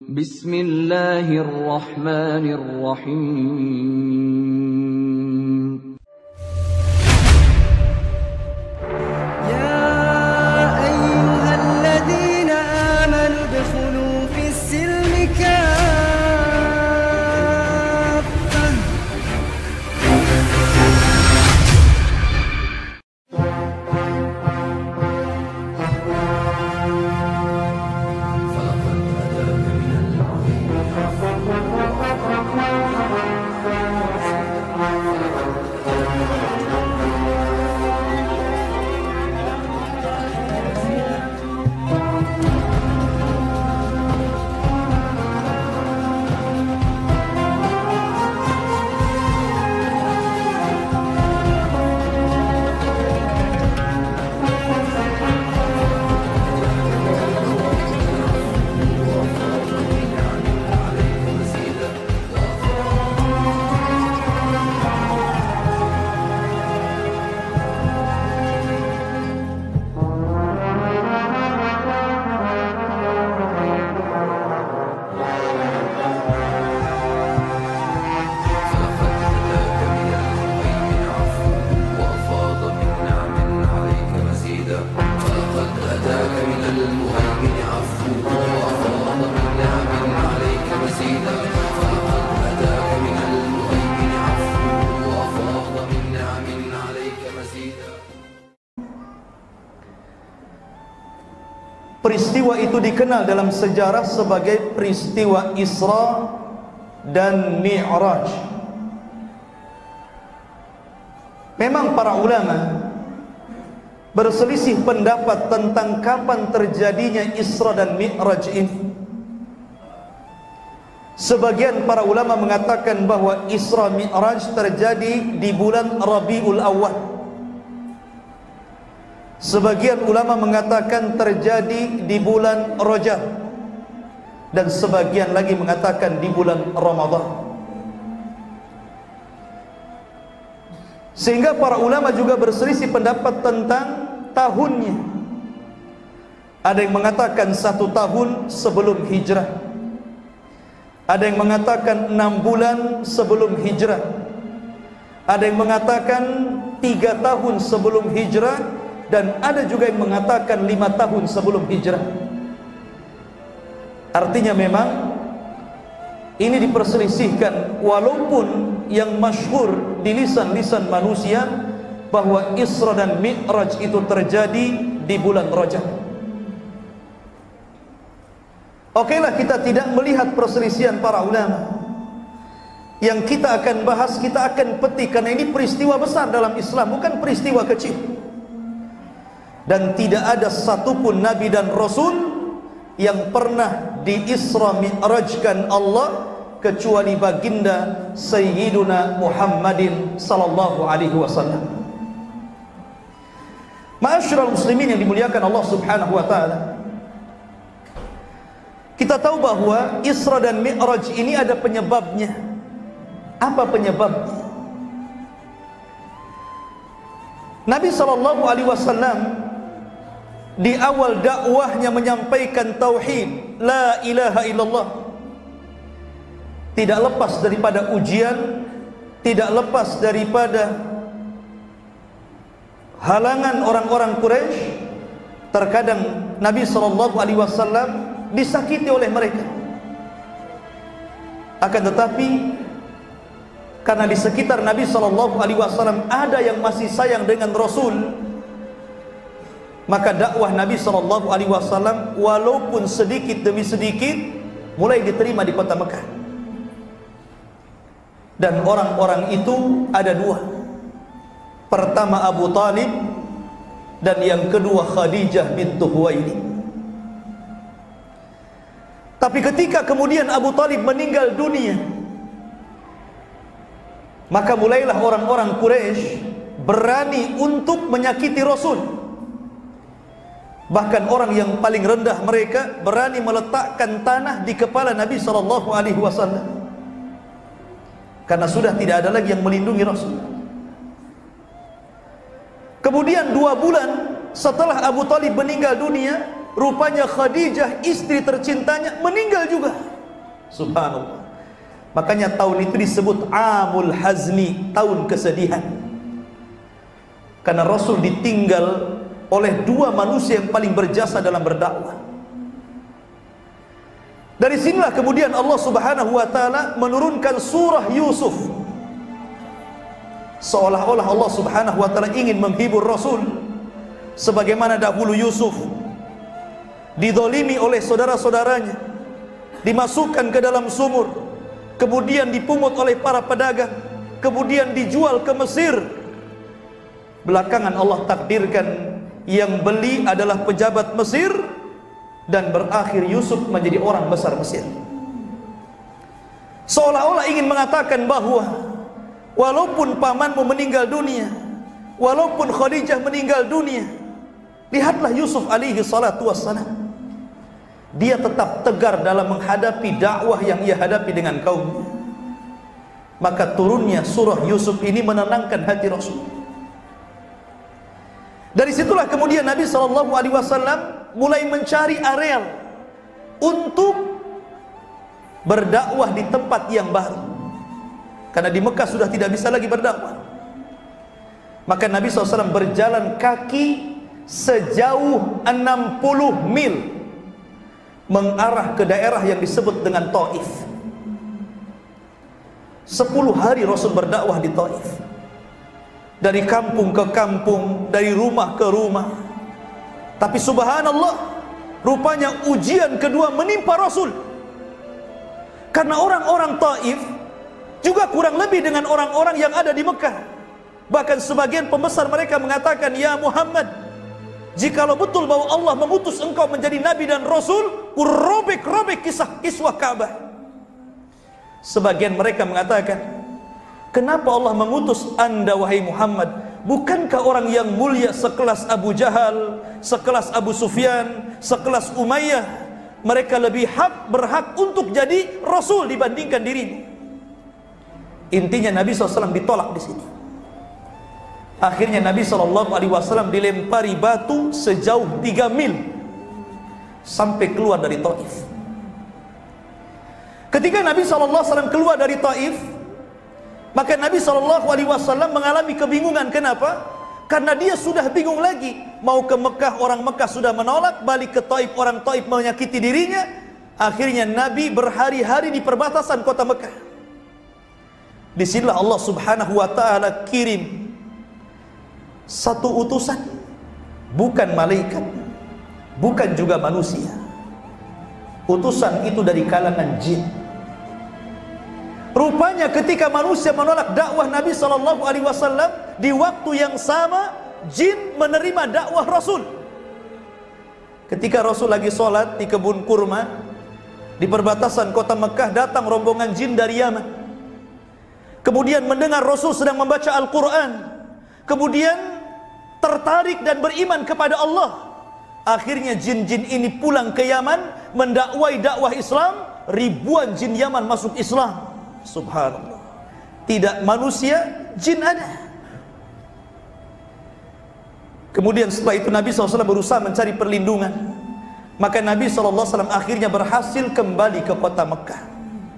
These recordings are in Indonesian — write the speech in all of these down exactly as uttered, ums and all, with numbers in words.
Bismillahirrahmanirrahim. Ya ayyuhalladzina amanu udkhulu fis silmi kaffah. Peristiwa itu dikenal dalam sejarah sebagai peristiwa Isra dan Mi'raj. Memang para ulama berselisih pendapat tentang kapan terjadinya Isra dan Mi'raj ini. Sebagian para ulama mengatakan bahwa Isra Mi'raj terjadi di bulan Rabiul Awwal. Sebagian ulama mengatakan terjadi di bulan Rajab, dan sebagian lagi mengatakan di bulan Ramadan. Sehingga para ulama juga berselisih pendapat tentang tahunnya. Ada yang mengatakan satu tahun sebelum hijrah, ada yang mengatakan enam bulan sebelum hijrah, ada yang mengatakan tiga tahun sebelum hijrah, dan ada juga yang mengatakan lima tahun sebelum hijrah. Artinya memang ini diperselisihkan, walaupun yang masyhur di lisan-lisan manusia bahwa Isra dan Mi'raj itu terjadi di bulan Rajab. Okelah, kita tidak melihat perselisihan para ulama. Yang kita akan bahas, kita akan petik, karena ini peristiwa besar dalam Islam, bukan peristiwa kecil. Dan tidak ada satupun Nabi dan Rasul yang pernah di-Isra Mi'rajkan Allah kecuali baginda Sayyiduna Muhammadin sallallahu alaihi wasallam. Ma'asyiral muslimin yang dimuliakan Allah subhanahu wa ta'ala, kita tahu bahwa Isra dan Mi'raj ini ada penyebabnya. Apa penyebabnya? Nabi sallallahu alaihi wasallam di awal dakwahnya menyampaikan tauhid, la ilaha illallah. Tidak lepas daripada ujian, tidak lepas daripada halangan orang-orang Quraisy. Terkadang Nabi sallallahu alaihi wasallam disakiti oleh mereka. Akan tetapi karena di sekitar Nabi sallallahu alaihi wasallam ada yang masih sayang dengan Rasul, maka dakwah Nabi sallallahu alaihi wasallam walaupun sedikit demi sedikit mulai diterima di kota Mekah. Dan orang-orang itu ada dua. Pertama Abu Talib, dan yang kedua Khadijah bintu Khuwailid. Tapi ketika kemudian Abu Talib meninggal dunia, maka mulailah orang-orang Quraisy berani untuk menyakiti Rasul. Bahkan orang yang paling rendah mereka berani meletakkan tanah di kepala Nabi sallallahu alaihi wasallam, karena sudah tidak ada lagi yang melindungi Rasul. Kemudian dua bulan setelah Abu Talib meninggal dunia, rupanya Khadijah, istri tercintanya, meninggal juga. Subhanallah. Makanya tahun itu disebut Amul Hazni, tahun kesedihan. Karena Rasul ditinggal oleh dua manusia yang paling berjasa dalam berdakwah. Dari sinilah kemudian Allah Subhanahu wa taala menurunkan surah Yusuf. Seolah-olah Allah Subhanahu wa taala ingin menghibur Rasul, sebagaimana dahulu Yusuf didolimi oleh saudara-saudaranya, dimasukkan ke dalam sumur, kemudian dipungut oleh para pedagang, kemudian dijual ke Mesir. Belakangan Allah takdirkan yang beli adalah pejabat Mesir, dan berakhir Yusuf menjadi orang besar Mesir. Seolah-olah ingin mengatakan bahwa walaupun pamanmu meninggal dunia, walaupun Khadijah meninggal dunia, lihatlah Yusuf alaihi salatu wassalam, dia tetap tegar dalam menghadapi dakwah yang ia hadapi dengan kaumnya. Maka turunnya surah Yusuf ini menenangkan hati Rasul. Dari situlah kemudian Nabi shallallahu alaihi wasallam mulai mencari areal untuk berdakwah di tempat yang baru, karena di Mekah sudah tidak bisa lagi berdakwah. Maka Nabi shallallahu alaihi wasallam berjalan kaki sejauh enam puluh mil mengarah ke daerah yang disebut dengan Taif. Sepuluh hari Rasul berdakwah di Taif, dari kampung ke kampung, dari rumah ke rumah. Tapi subhanallah, rupanya ujian kedua menimpa Rasul. Karena orang-orang Taif juga kurang lebih dengan orang-orang yang ada di Mekah. Bahkan sebagian pembesar mereka mengatakan, "Ya Muhammad, jikalau betul bahwa Allah mengutus engkau menjadi Nabi dan Rasul, kurobek-robek kisah kiswah Ka'bah." Sebagian mereka mengatakan, "Kenapa Allah mengutus anda wahai Muhammad? Bukankah orang yang mulia sekelas Abu Jahal, sekelas Abu Sufyan, sekelas Umayyah, mereka lebih hak berhak untuk jadi Rasul dibandingkan dirinya?" Intinya Nabi shallallahu alaihi wasallam ditolak di sini. Akhirnya Nabi shallallahu alaihi wasallam dilempari batu sejauh tiga mil sampai keluar dari Taif. Ketika Nabi shallallahu alaihi wasallam keluar dari Taif, maka Nabi shallallahu alaihi wasallam mengalami kebingungan. Kenapa? Karena dia sudah bingung lagi. Mau ke Mekah, orang Mekah sudah menolak. Balik ke Taif, orang Taif menyakiti dirinya. Akhirnya Nabi berhari-hari di perbatasan kota Mekah. Disinilah Allah Subhanahu wa ta'ala kirim satu utusan, bukan malaikat, bukan juga manusia. Utusan itu dari kalangan jin. Rupanya ketika manusia menolak dakwah Nabi shallallahu alaihi wasallam, di waktu yang sama jin menerima dakwah Rasul. Ketika Rasul lagi sholat di kebun kurma di perbatasan kota Mekah, datang rombongan jin dari Yaman. Kemudian mendengar Rasul sedang membaca Al-Quran, kemudian tertarik dan beriman kepada Allah. Akhirnya jin-jin ini pulang ke Yaman mendakwai dakwah Islam. Ribuan jin Yaman masuk Islam. Subhanallah. Tidak manusia, jin ada. Kemudian setelah itu Nabi shallallahu alaihi wasallam berusaha mencari perlindungan. Maka Nabi shallallahu alaihi wasallam akhirnya berhasil kembali ke kota Mekah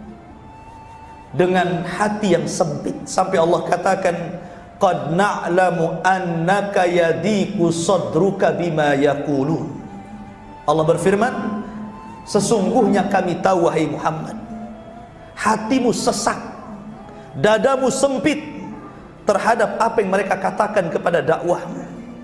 dengan hati yang sempit, sampai Allah katakan, "Qad na'lamu annaka yadiku sadruka bima yaqulun." Allah berfirman, sesungguhnya kami tahu wahai Muhammad, hatimu sesak, dadamu sempit terhadap apa yang mereka katakan kepada dakwahmu.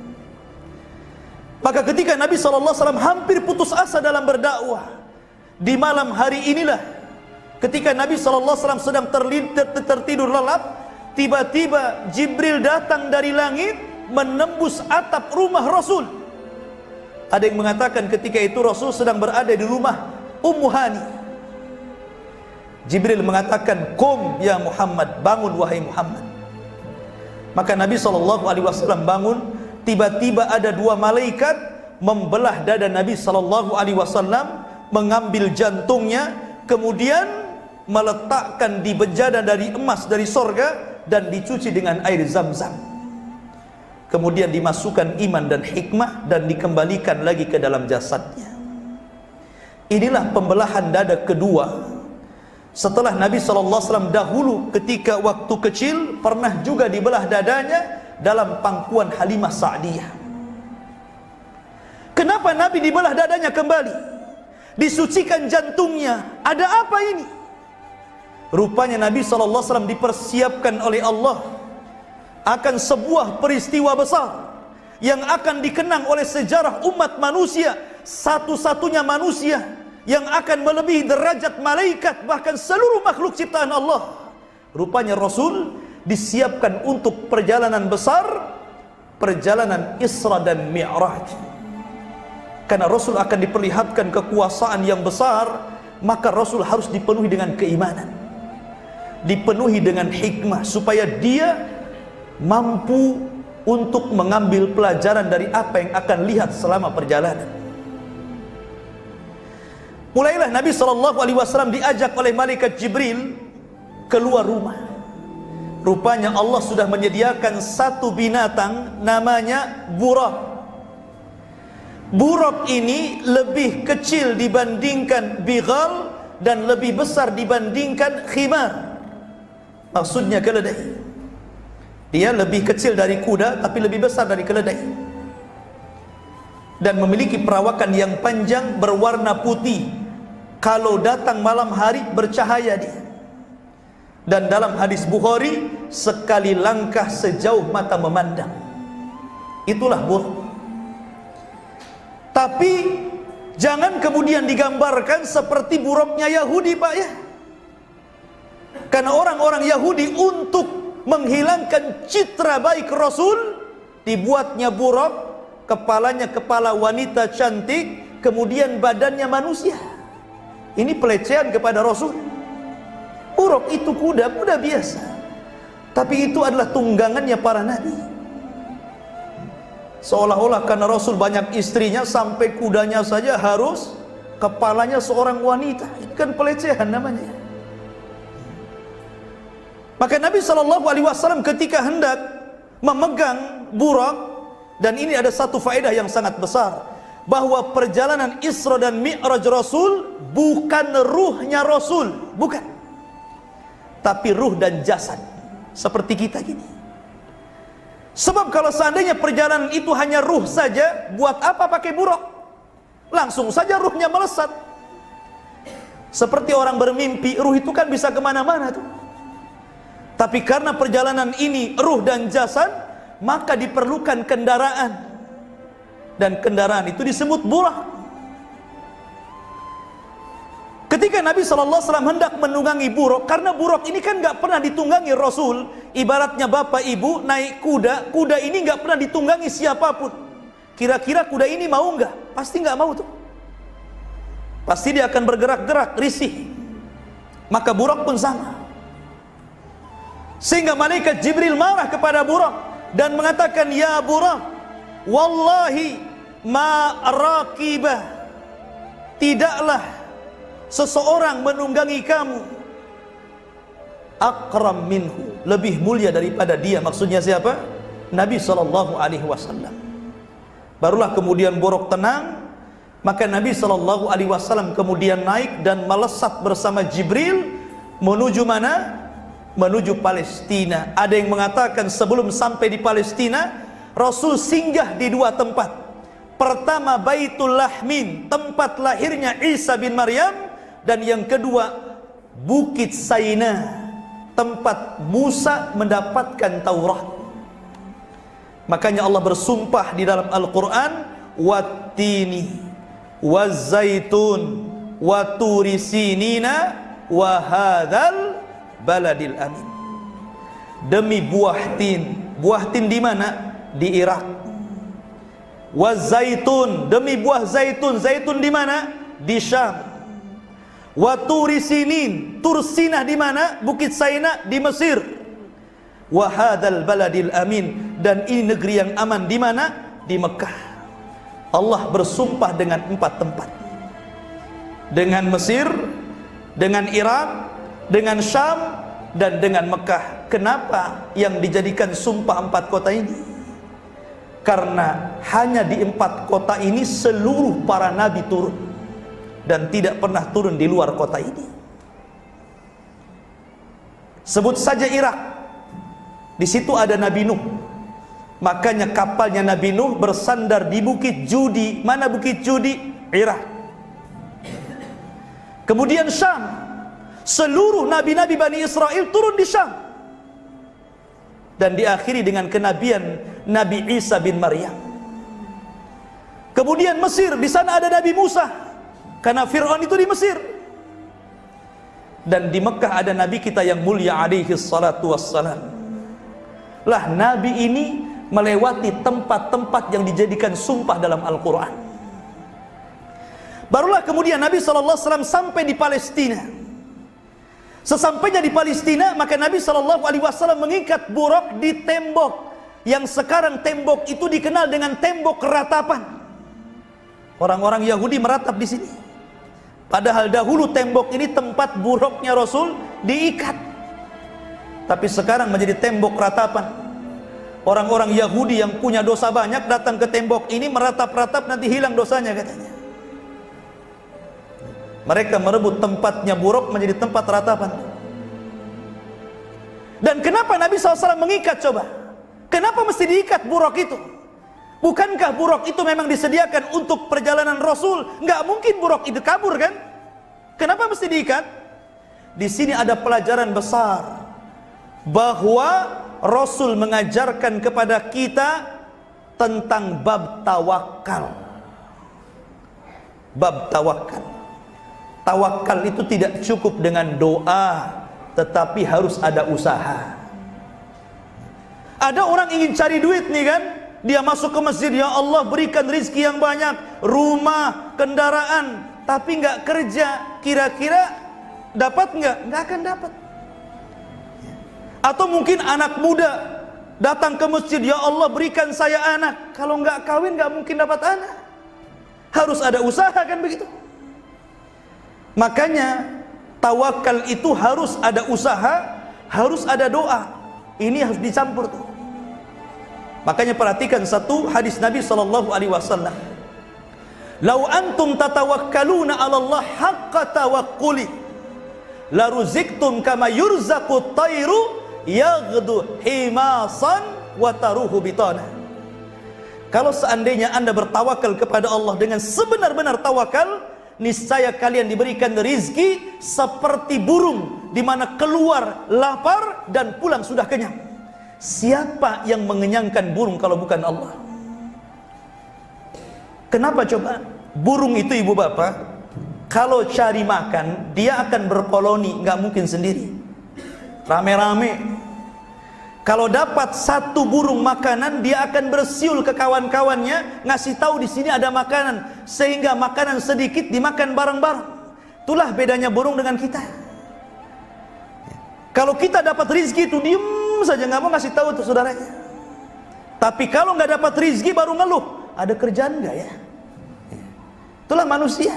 Maka ketika Nabi shallallahu alaihi wasallam hampir putus asa dalam berdakwah, di malam hari inilah ketika Nabi shallallahu alaihi wasallam sedang tertidur lelap, tiba-tiba Jibril datang dari langit menembus atap rumah Rasul. Ada yang mengatakan ketika itu Rasul sedang berada di rumah Ummu Hani. Jibril mengatakan, "Qum ya Muhammad, bangun wahai Muhammad." Maka Nabi shallallahu alaihi wasallam bangun. Tiba-tiba ada dua malaikat membelah dada Nabi shallallahu alaihi wasallam, mengambil jantungnya, kemudian meletakkan di bejana dari emas dari sorga dan dicuci dengan air Zam-Zam. Kemudian dimasukkan iman dan hikmah dan dikembalikan lagi ke dalam jasadnya. Inilah pembelahan dada kedua setelah Nabi shallallahu alaihi wasallam dahulu ketika waktu kecil pernah juga dibelah dadanya dalam pangkuan Halimah Sa'diyah. Kenapa Nabi dibelah dadanya kembali? Disucikan jantungnya. Ada apa ini? Rupanya Nabi shallallahu alaihi wasallam dipersiapkan oleh Allah akan sebuah peristiwa besar yang akan dikenang oleh sejarah umat manusia, satu-satunya manusia yang akan melebihi derajat malaikat, bahkan seluruh makhluk ciptaan Allah. Rupanya Rasul disiapkan untuk perjalanan besar, perjalanan Isra dan Mi'raj. Karena Rasul akan diperlihatkan kekuasaan yang besar, maka Rasul harus dipenuhi dengan keimanan, dipenuhi dengan hikmah, supaya dia mampu untuk mengambil pelajaran dari apa yang akan lihat selama perjalanan. Mulailah Nabi shallallahu alaihi wasallam diajak oleh malaikat Jibril keluar rumah. Rupanya Allah sudah menyediakan satu binatang namanya burak. Burak ini lebih kecil dibandingkan bighal dan lebih besar dibandingkan khimar. Maksudnya keledai. Dia lebih kecil dari kuda tapi lebih besar dari keledai, dan memiliki perawakan yang panjang berwarna putih. Kalau datang malam hari bercahaya dia. Dan dalam hadis Bukhari, sekali langkah sejauh mata memandang. Itulah buruk. Tapi jangan kemudian digambarkan seperti buruknya Yahudi, Pak, ya. Karena orang-orang Yahudi untuk menghilangkan citra baik Rasul, dibuatnya buruk, kepalanya kepala wanita cantik, kemudian badannya manusia. Ini pelecehan kepada Rasul. Buruk itu kuda, kuda biasa, tapi itu adalah tunggangannya para nabi. Seolah-olah karena Rasul banyak istrinya, sampai kudanya saja harus kepalanya seorang wanita. Ini kan pelecehan namanya. Maka Nabi shallallahu alaihi wasallam ketika hendak memegang burak, dan ini ada satu faedah yang sangat besar, bahwa perjalanan Isra dan Mi'raj Rasul bukan ruhnya Rasul, bukan, tapi ruh dan jasad seperti kita gini. Sebab kalau seandainya perjalanan itu hanya ruh saja, buat apa pakai burak? Langsung saja ruhnya melesat. Seperti orang bermimpi, ruh itu kan bisa kemana-mana tuh. Tapi karena perjalanan ini ruh dan jasad, maka diperlukan kendaraan. Dan kendaraan itu disebut burak. Ketika Nabi shallallahu alaihi wasallam hendak menunggangi burak, karena burak ini kan gak pernah ditunggangi Rasul, ibaratnya bapak ibu naik kuda, kuda ini gak pernah ditunggangi siapapun. Kira-kira kuda ini mau gak? Pasti gak mau tuh. Pasti dia akan bergerak-gerak, risih. Maka burak pun sama. Sehingga malaikat Jibril marah kepada burak dan mengatakan, ya burak, wallahi ma raqibah, tidaklah seseorang menunggangi kamu akram minhu, lebih mulia daripada dia. Maksudnya siapa? Nabi shallallahu alaihi wasallam. Barulah kemudian burak tenang. Maka Nabi shallallahu alaihi wasallam kemudian naik dan melesat bersama Jibril menuju mana? Menuju Palestina. Ada yang mengatakan sebelum sampai di Palestina, Rasul singgah di dua tempat. Pertama Baitul Lahmin, tempat lahirnya Isa bin Maryam, dan yang kedua Bukit Saina, tempat Musa mendapatkan Taurat. Makanya Allah bersumpah di dalam Al-Quran, wattini wazaitun waturi sinina wa hadzal baladil amin. Demi buah tin. Buah tin di mana? Di Irak. Wazaitun, demi buah zaitun. Zaitun di mana? Di Syam. Waturi sinin, Tursinah di mana? Bukit Saina di Mesir. Wa hadzal baladil amin, dan ini negeri yang aman di mana? Di Mekah. Allah bersumpah dengan empat tempat. Dengan Mesir, dengan Irak, dengan Syam, dan dengan Mekah. Kenapa yang dijadikan sumpah empat kota ini? Karena hanya di empat kota ini seluruh para nabi turun, dan tidak pernah turun di luar kota ini. Sebut saja Irak. Di situ ada Nabi Nuh. Makanya kapalnya Nabi Nuh bersandar di Bukit Judi. Mana Bukit Judi? Irak. Kemudian Syam. Seluruh nabi-nabi Bani Israel turun di Syam. Dan diakhiri dengan kenabian Nabi Isa bin Maryam. Kemudian Mesir, di sana ada Nabi Musa. Karena Fir'aun itu di Mesir. Dan di Mekah ada Nabi kita yang mulia alaihi salatu wassalam. Lah Nabi ini melewati tempat-tempat yang dijadikan sumpah dalam Al-Quran. Barulah kemudian Nabi shallallahu alaihi wasallam sampai di Palestina. Sesampainya di Palestina, maka Nabi shallallahu alaihi wasallam mengikat buraq di tembok yang sekarang tembok itu dikenal dengan tembok ratapan. Orang-orang Yahudi meratap di sini. Padahal dahulu tembok ini tempat buraqnya Rasul diikat. Tapi sekarang menjadi tembok ratapan. Orang-orang Yahudi yang punya dosa banyak datang ke tembok ini meratap-ratap, nanti hilang dosanya katanya. Mereka merebut tempatnya buraq menjadi tempat ratapan. Dan kenapa Nabi shallallahu alaihi wasallam mengikat coba? Kenapa mesti diikat buraq itu? Bukankah buraq itu memang disediakan untuk perjalanan Rasul? Nggak mungkin buraq itu kabur kan? Kenapa mesti diikat? Di sini ada pelajaran besar bahwa Rasul mengajarkan kepada kita tentang bab tawakal. Bab tawakal. Tawakal itu tidak cukup dengan doa, tetapi harus ada usaha. Ada orang ingin cari duit nih kan, dia masuk ke masjid, ya Allah berikan rizki yang banyak, rumah, kendaraan, tapi nggak kerja, kira-kira dapat nggak? Nggak akan dapat. Atau mungkin anak muda datang ke masjid, ya Allah berikan saya anak, kalau nggak kawin nggak mungkin dapat anak. Harus ada usaha kan begitu. Makanya tawakal itu harus ada usaha, harus ada doa. Ini harus dicampur tuh. Makanya perhatikan satu hadis Nabi sallallahu alaihi wasallam. "Lau antum tatawakkaluna 'ala Allah haqqa tawakkuli, la ruziktum kama yurzaqut tayru yaghdu himasan wa taruhu bitana." Kalau seandainya Anda bertawakal kepada Allah dengan sebenar-benar tawakal, niscaya kalian diberikan rizki seperti burung, di mana keluar lapar dan pulang sudah kenyang. Siapa yang mengenyangkan burung kalau bukan Allah? Kenapa coba? Burung itu ibu bapak, kalau cari makan dia akan berkoloni, nggak mungkin sendiri, rame-rame. Kalau dapat satu burung makanan, dia akan bersiul ke kawan-kawannya, ngasih tahu di sini ada makanan, sehingga makanan sedikit dimakan bareng-bareng. Itulah bedanya burung dengan kita. Kalau kita dapat rizki itu diem saja, nggak mau ngasih tahu tuh saudaranya. Tapi kalau nggak dapat rizki baru ngeluh, ada kerjaan nggak ya? Itulah manusia.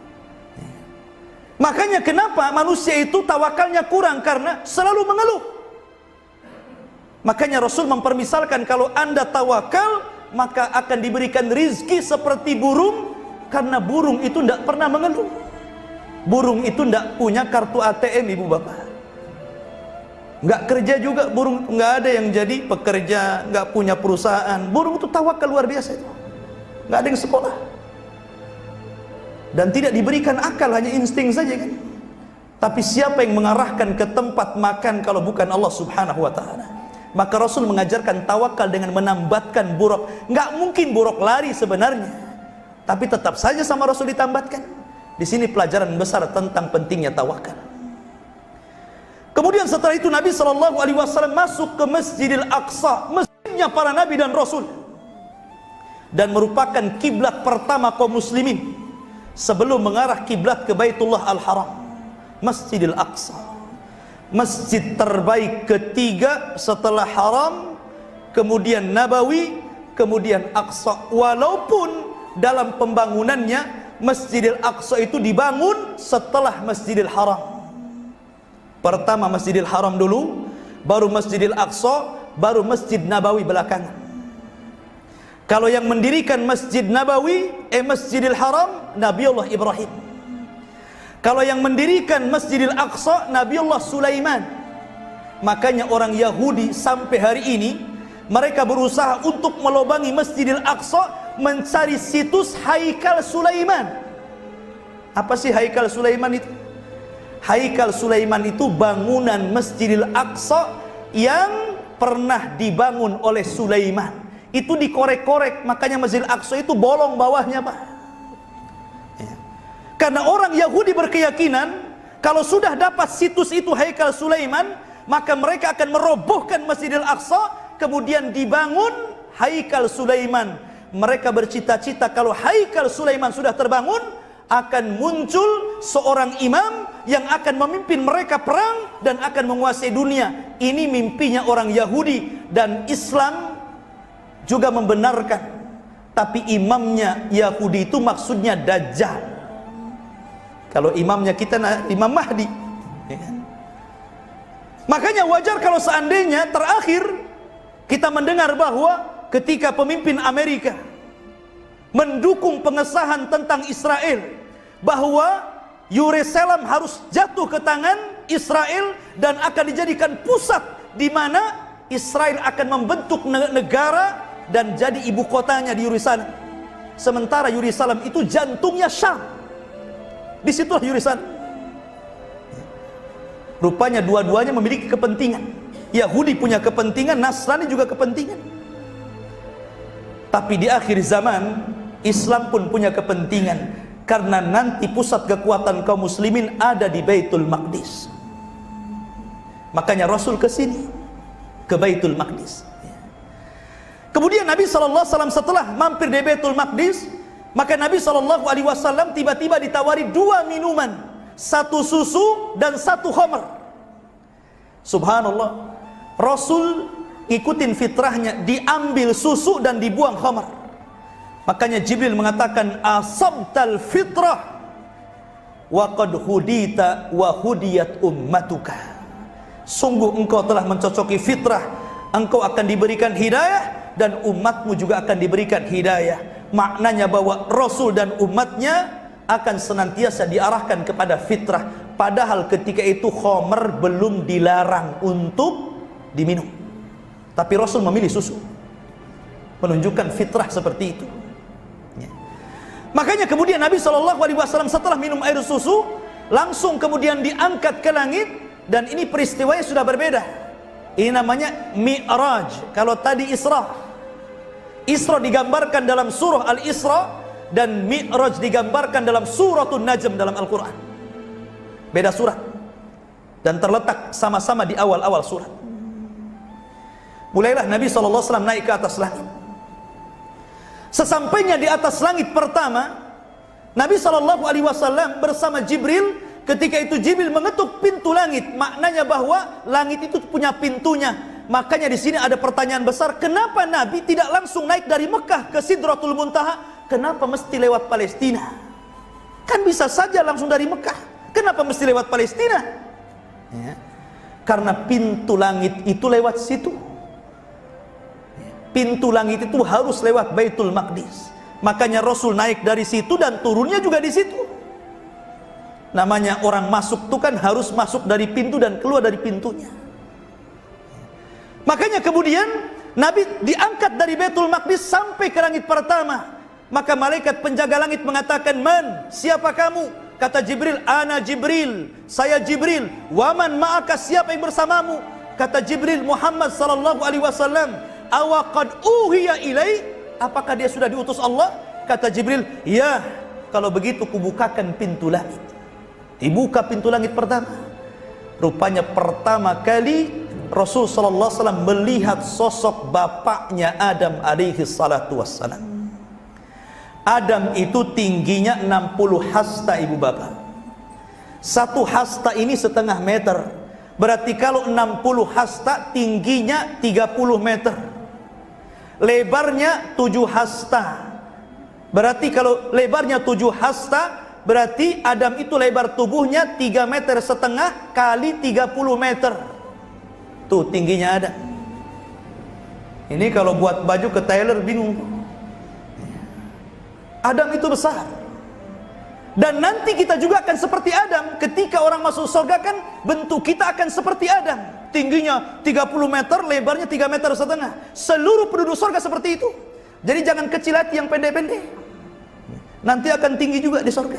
Makanya kenapa manusia itu tawakalnya kurang, karena selalu mengeluh. Makanya Rasul mempermisalkan kalau Anda tawakal, maka akan diberikan rizki seperti burung, karena burung itu tidak pernah mengeluh. Burung itu tidak punya kartu A T M ibu bapak, nggak kerja juga burung, nggak ada yang jadi pekerja, nggak punya perusahaan. Burung itu tawakal luar biasa itu, nggak ada yang sekolah dan tidak diberikan akal, hanya insting saja kan. Tapi siapa yang mengarahkan ke tempat makan kalau bukan Allah subhanahu wa ta'ala? Maka Rasul mengajarkan tawakal dengan menambatkan buraq. Nggak mungkin buraq lari sebenarnya, tapi tetap saja sama Rasul ditambatkan. Di sini pelajaran besar tentang pentingnya tawakal. Kemudian setelah itu Nabi shallallahu alaihi wasallam masuk ke Masjidil Aqsa, masjidnya para nabi dan Rasul, dan merupakan kiblat pertama kaum muslimin sebelum mengarah kiblat ke Baitullah Al-Haram. Masjidil Aqsa, masjid terbaik ketiga setelah Haram, kemudian Nabawi, kemudian Aqsa. Walaupun dalam pembangunannya Masjidil Aqsa itu dibangun setelah Masjidil Haram. Pertama Masjidil Haram dulu, baru Masjidil Aqsa, baru Masjid Nabawi belakangan. Kalau yang mendirikan Masjid Nabawi, eh Masjidil Haram, Nabiullah Ibrahim. Kalau yang mendirikan Masjidil Aqsa, Nabiullah Sulaiman. Makanya orang Yahudi sampai hari ini mereka berusaha untuk melobangi Masjidil Aqsa, mencari situs Haikal Sulaiman. Apa sih Haikal Sulaiman itu? Haikal Sulaiman itu bangunan Masjidil Aqsa yang pernah dibangun oleh Sulaiman. Itu dikorek-korek, makanya Masjidil Aqsa itu bolong bawahnya, Pak. Ya. Karena orang Yahudi berkeyakinan kalau sudah dapat situs itu Haikal Sulaiman, maka mereka akan merobohkan Masjidil Aqsa, kemudian dibangun Haikal Sulaiman. Mereka bercita-cita kalau Haikal Sulaiman sudah terbangun, akan muncul seorang imam yang akan memimpin mereka perang dan akan menguasai dunia. Ini mimpinya orang Yahudi, dan Islam juga membenarkan. Tapi imamnya Yahudi itu maksudnya Dajjal. Kalau imamnya kita Imam Mahdi, ya kan? Makanya wajar kalau seandainya terakhir kita mendengar bahwa ketika pemimpin Amerika mendukung pengesahan tentang Israel, bahwa Yerusalem harus jatuh ke tangan Israel dan akan dijadikan pusat di mana Israel akan membentuk negara dan jadi ibu kotanya di Yerusalem. Sementara Yerusalem itu jantungnya Syam. Disitulah Yerusalem. Rupanya dua-duanya memiliki kepentingan. Yahudi punya kepentingan, Nasrani juga kepentingan. Tapi di akhir zaman Islam pun punya kepentingan, karena nanti pusat kekuatan kaum muslimin ada di Baitul Maqdis. Makanya Rasul ke sini, ke Baitul Maqdis. Kemudian Nabi shallallahu alaihi wasallam setelah mampir di Baitul Maqdis, maka Nabi shallallahu alaihi wasallam tiba-tiba ditawari dua minuman, satu susu dan satu khamr. Subhanallah, Rasul ikutin fitrahnya, diambil susu dan dibuang khamr. Makanya Jibril mengatakan, asabtal fitrah wa qad hudita wa hudiyat ummatuka. Sungguh engkau telah mencocoki fitrah, engkau akan diberikan hidayah dan umatmu juga akan diberikan hidayah. Maknanya bahwa Rasul dan umatnya akan senantiasa diarahkan kepada fitrah. Padahal ketika itu khamr belum dilarang untuk diminum, tapi Rasul memilih susu, menunjukkan fitrah seperti itu. Ya. Makanya kemudian Nabi shallallahu alaihi wasallam setelah minum air susu langsung kemudian diangkat ke langit, dan ini peristiwanya sudah berbeda. Ini namanya Mi'raj. Kalau tadi Isra, Isra digambarkan dalam surah Al-Isra, dan Mi'raj digambarkan dalam suratul Najm dalam Al-Quran. Beda surat, dan terletak sama-sama di awal-awal surat. Mulailah Nabi shallallahu alaihi wasallam naik ke atas langit. Sesampainya di atas langit pertama, Nabi shallallahu alaihi wasallam bersama Jibril. Ketika itu Jibril mengetuk pintu langit, maknanya bahwa langit itu punya pintunya. Makanya di sini ada pertanyaan besar, kenapa Nabi tidak langsung naik dari Mekah ke Sidratul Muntaha? Kenapa mesti lewat Palestina? Kan bisa saja langsung dari Mekah. Kenapa mesti lewat Palestina? Ya. Karena pintu langit itu lewat situ. Pintu langit itu harus lewat Baitul Maqdis. Makanya Rasul naik dari situ dan turunnya juga di situ. Namanya orang masuk itu kan harus masuk dari pintu dan keluar dari pintunya. Makanya kemudian Nabi diangkat dari Baitul Maqdis sampai ke langit pertama. Maka malaikat penjaga langit mengatakan, "Man, siapa kamu?" Kata Jibril, "Ana Jibril, saya Jibril." "Waman ma'aka, siapa yang bersamamu?" Kata Jibril, "Muhammad sallallahu alaihi wasallam." "Awa qad uhiya ilai?" Apakah dia sudah diutus Allah? Kata Jibril, "Ya." "Kalau begitu kubukakan pintu langit." Dibuka pintu langit pertama. Rupanya pertama kali Rasul sallallahu alaihi wasallam melihat sosok bapaknya Adam alaihi salatu wassalam. Adam itu tingginya enam puluh hasta, ibu bapak. Satu hasta ini setengah meter. Berarti kalau enam puluh hasta, tingginya tiga puluh meter. Lebarnya tujuh hasta. Berarti kalau lebarnya tujuh hasta, berarti Adam itu lebar tubuhnya tiga meter setengah kali tiga puluh meter. Tuh tingginya Adam. Ini kalau buat baju ke tailor bingung. Adam itu besar. Dan nanti kita juga akan seperti Adam. Ketika orang masuk surga kan bentuk kita akan seperti Adam. tingginya tiga puluh meter, lebarnya tiga meter setengah. Seluruh penduduk surga seperti itu. Jadi jangan kecil hati yang pendek-pendek. Nanti akan tinggi juga di surga.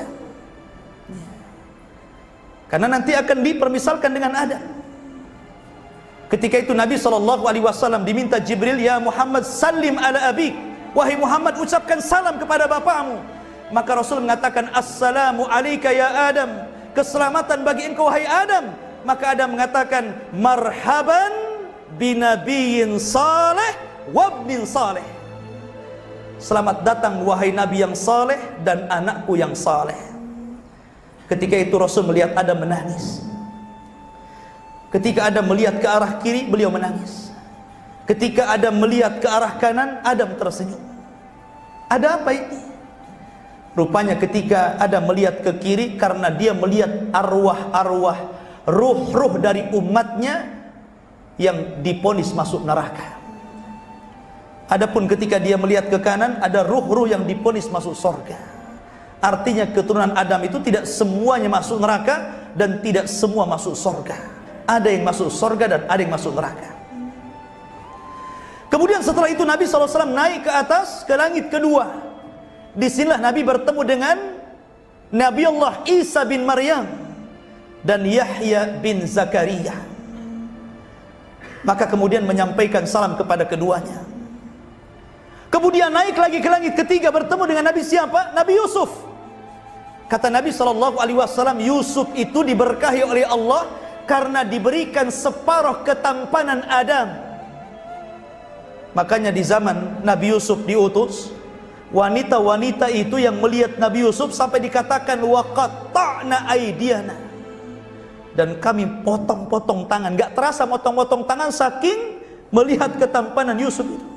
Karena nanti akan dipermisalkan dengan Adam. Ketika itu Nabi shallallahu alaihi wasallam diminta Jibril, ya Muhammad salim ala abik, wahai Muhammad ucapkan salam kepada bapakmu. Maka Rasul mengatakan, assalamu alaika ya Adam, keselamatan bagi engkau wahai Adam. Maka Adam mengatakan, marhaban binabiyin saleh wabnin saleh, selamat datang wahai Nabi yang saleh dan anakku yang saleh. Ketika itu Rasul melihat Adam menangis. Ketika Adam melihat ke arah kiri, beliau menangis. Ketika Adam melihat ke arah kanan, Adam tersenyum. Ada apa ini? Rupanya ketika Adam melihat ke kiri, karena dia melihat arwah-arwah, ruh-ruh dari umatnya yang diponis masuk neraka. Adapun ketika dia melihat ke kanan, ada ruh-ruh yang diponis masuk surga. Artinya keturunan Adam itu tidak semuanya masuk neraka dan tidak semua masuk surga. Ada yang masuk surga dan ada yang masuk neraka. Kemudian setelah itu Nabi shallallahu alaihi wasallam naik ke atas, ke langit kedua. Disinilah Nabi bertemu dengan Nabi Allah Isa bin Maryam dan Yahya bin Zakaria. Maka kemudian menyampaikan salam kepada keduanya. Kemudian naik lagi ke langit ketiga, bertemu dengan Nabi siapa? Nabi Yusuf. Kata Nabi shallallahu alaihi wasallam, Yusuf itu diberkahi oleh Allah karena diberikan separuh ketampanan Adam. Makanya di zaman Nabi Yusuf diutus, wanita-wanita itu yang melihat Nabi Yusuf sampai dikatakan waqatta'na aydiyana, dan kami potong-potong tangan. Gak terasa potong-potong tangan saking melihat ketampanan Yusuf itu.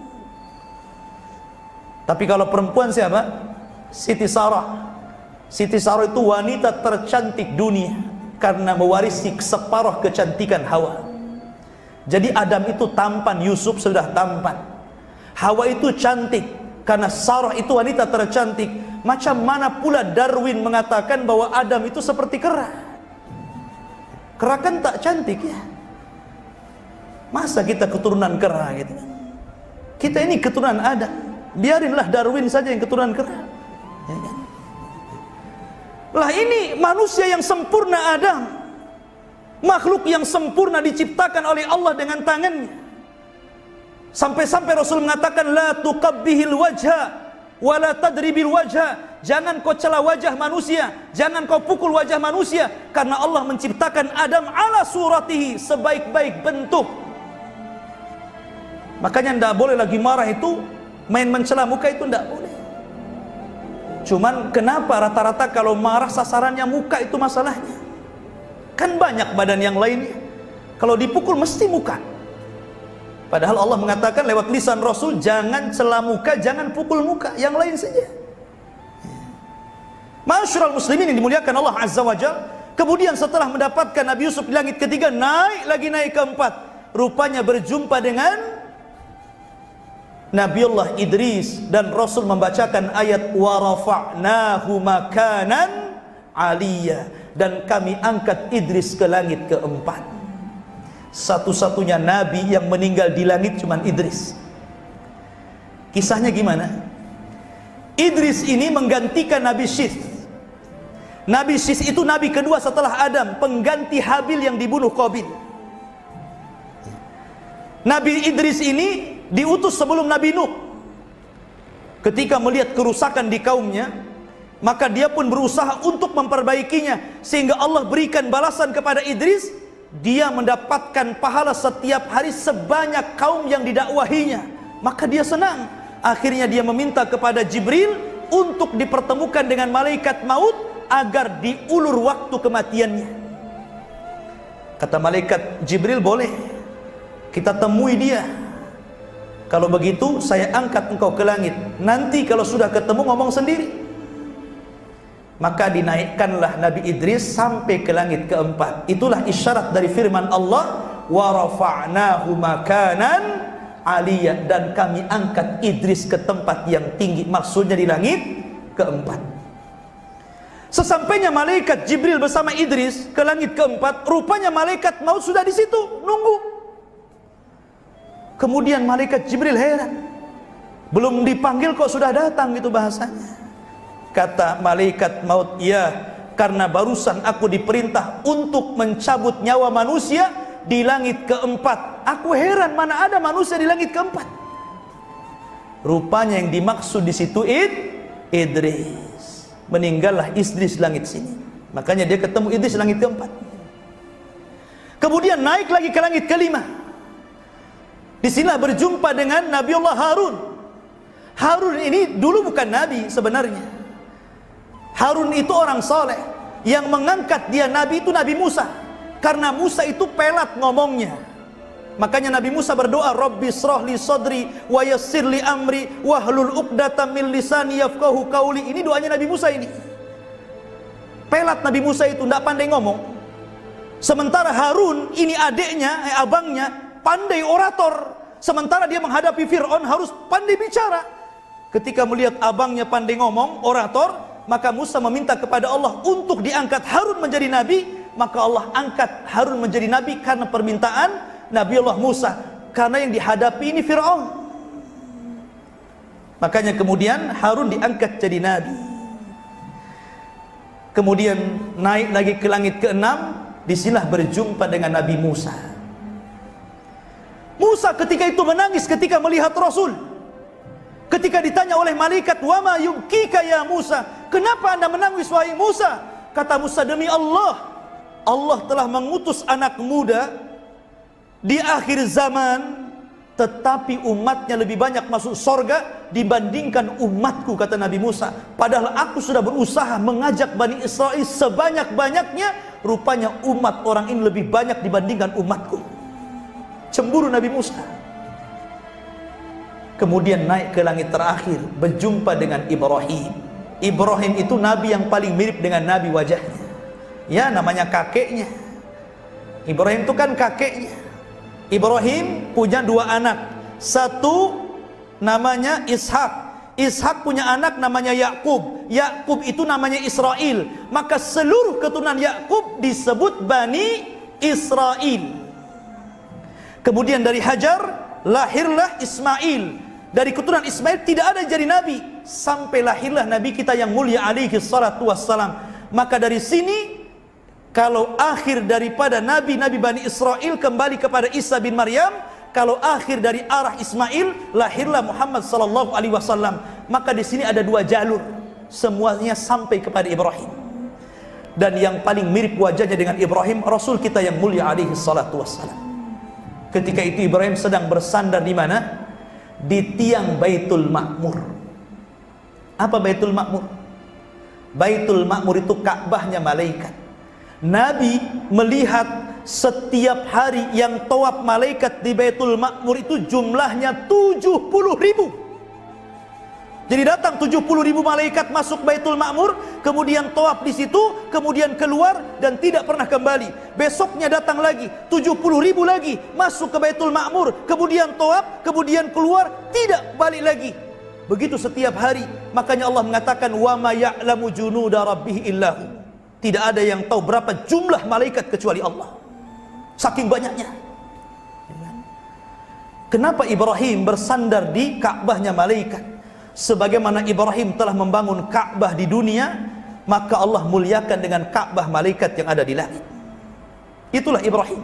Tapi kalau perempuan siapa? Siti Sarah. Siti Sarah itu wanita tercantik dunia karena mewarisi separuh kecantikan Hawa. Jadi Adam itu tampan, Yusuf sudah tampan. Hawa itu cantik karena Sarah itu wanita tercantik. Macam mana pula Darwin mengatakan bahwa Adam itu seperti kera? Kera kan tak cantik ya. Masa kita keturunan kera gitu kan? Kita ini keturunan Adam. Biarinlah Darwin saja yang keturunan kera. Ya kan? Lah ini manusia yang sempurna Adam, makhluk yang sempurna diciptakan oleh Allah dengan tangannya. Sampai-sampai Rasul mengatakan la tuqabbihil wajha wa la tadribil wajha. Jangan kau cela wajah manusia, jangan kau pukul wajah manusia, karena Allah menciptakan Adam ala suratihi, sebaik-baik bentuk. Makanya tidak boleh lagi marah itu main mencela muka, itu tidak boleh. Cuman kenapa rata-rata kalau marah sasarannya muka itu masalahnya? Kan banyak badan yang lainnya. Kalau dipukul mesti muka. Padahal Allah mengatakan lewat lisan Rasul, jangan celah muka, jangan pukul muka, yang lain saja. Masyarul muslimin yang dimuliakan Allah Azza wa Jalla. Kemudian setelah mendapatkan Nabi Yusuf di langit ketiga, naik lagi naik keempat. Rupanya berjumpa dengan Nabiullah Idris, dan Rasul membacakan ayat wa rafa'nahu makanan aliyya, dan kami angkat Idris ke langit keempat. Satu-satunya nabi yang meninggal di langit cuman Idris. Kisahnya gimana? Idris ini menggantikan Nabi Syith. Nabi Syith itu nabi kedua setelah Adam, pengganti Habil yang dibunuh Qabil. Nabi Idris ini diutus sebelum Nabi Nuh. Ketika melihat kerusakan di kaumnya, maka dia pun berusaha untuk memperbaikinya, sehingga Allah berikan balasan kepada Idris. Dia mendapatkan pahala setiap hari sebanyak kaum yang didakwahinya. Maka dia senang. Akhirnya dia meminta kepada Jibril untuk dipertemukan dengan malaikat maut agar diulur waktu kematiannya. Kata malaikat Jibril, boleh, kita temui dia. Kalau begitu saya angkat engkau ke langit. Nanti kalau sudah ketemu ngomong sendiri. Maka dinaikkanlah Nabi Idris sampai ke langit keempat. Itulah isyarat dari firman Allah, wa rafa'nahu makanan aliyya, dan kami angkat Idris ke tempat yang tinggi. Maksudnya di langit keempat. Sesampainya malaikat Jibril bersama Idris ke langit keempat, rupanya malaikat maut sudah di situ nunggu. Kemudian malaikat Jibril heran, belum dipanggil kok sudah datang, gitu bahasanya. Kata malaikat maut, ya, karena barusan aku diperintah untuk mencabut nyawa manusia di langit keempat. Aku heran, mana ada manusia di langit keempat. Rupanya yang dimaksud di situ Id, Idris. Meninggallah Idris langit sini, makanya dia ketemu Idris langit keempat. Kemudian naik lagi ke langit kelima. Disinilah berjumpa dengan Nabiullah Harun. Harun ini dulu bukan nabi sebenarnya. Harun itu orang soleh. Yang mengangkat dia nabi itu Nabi Musa, karena Musa itu pelat ngomongnya. Makanya Nabi Musa berdoa, Rabbi shrah li sadri wa yassir li amri wahlul uqdatam min lisani yafqahu qauli. Ini doanya Nabi Musa ini. Pelat Nabi Musa itu, tidak pandai ngomong. Sementara Harun ini adiknya, eh, abangnya, pandai orator. Sementara dia menghadapi Fir'aun harus pandai bicara. Ketika melihat abangnya pandai ngomong, orator, maka Musa meminta kepada Allah untuk diangkat Harun menjadi nabi. Maka Allah angkat Harun menjadi nabi karena permintaan Nabiullah Musa, karena yang dihadapi ini Fir'aun. Makanya kemudian Harun diangkat jadi nabi. Kemudian naik lagi ke langit keenam, disinilah berjumpa dengan Nabi Musa. Musa ketika itu menangis ketika melihat Rasul. Ketika ditanya oleh malaikat, "Wa ma yubkika ya Musa?" Kenapa anda menangis wahai Musa? Kata Musa, demi Allah, Allah telah mengutus anak muda di akhir zaman, tetapi umatnya lebih banyak masuk sorga dibandingkan umatku, kata Nabi Musa. Padahal aku sudah berusaha mengajak Bani Israel sebanyak-banyaknya, rupanya umat orang ini lebih banyak dibandingkan umatku. Cemburu Nabi Musa. Kemudian naik ke langit terakhir, berjumpa dengan Ibrahim. Ibrahim itu nabi yang paling mirip dengan Nabi wajahnya. Ya, namanya kakeknya. Ibrahim itu kan kakeknya. Ibrahim punya dua anak. Satu namanya Ishak. Ishak punya anak namanya Yakub. Yakub itu namanya Israel. Maka seluruh keturunan Yakub disebut Bani Israel. Kemudian dari Hajar lahirlah Ismail. Dari keturunan Ismail tidak ada yang jadi nabi, sampai lahirlah Nabi kita yang mulia alaihi salatu wassalam. Maka dari sini, kalau akhir daripada nabi-nabi Bani Israel kembali kepada Isa bin Maryam, kalau akhir dari arah Ismail lahirlah Muhammad sallallahu alaihi wasallam. Maka di sini ada dua jalur, semuanya sampai kepada Ibrahim. Dan yang paling mirip wajahnya dengan Ibrahim, Rasul kita yang mulia alaihi salatu wassalam. Ketika itu Ibrahim sedang bersandar di mana? Di tiang Baitul Ma'mur. Apa Baitul Ma'mur? Baitul Ma'mur itu Ka'bahnya malaikat. Nabi melihat setiap hari yang tawaf malaikat di Baitul Ma'mur itu jumlahnya tujuh puluh ribu. Jadi datang tujuh puluh ribu malaikat masuk Baitul Ma'mur, kemudian tawaf di situ, kemudian keluar dan tidak pernah kembali. Besoknya datang lagi tujuh puluh ribu lagi masuk ke Baitul Ma'mur, kemudian tawaf, kemudian keluar, tidak balik lagi. Begitu setiap hari. Makanya Allah mengatakan, wa ma ya'lamu junuda rabbih illahu. Tidak ada yang tahu berapa jumlah malaikat kecuali Allah. Saking banyaknya. Kenapa Ibrahim bersandar di Ka'bahnya malaikat? Sebagaimana Ibrahim telah membangun Ka'bah di dunia, maka Allah muliakan dengan Ka'bah malaikat yang ada di langit. Itulah Ibrahim.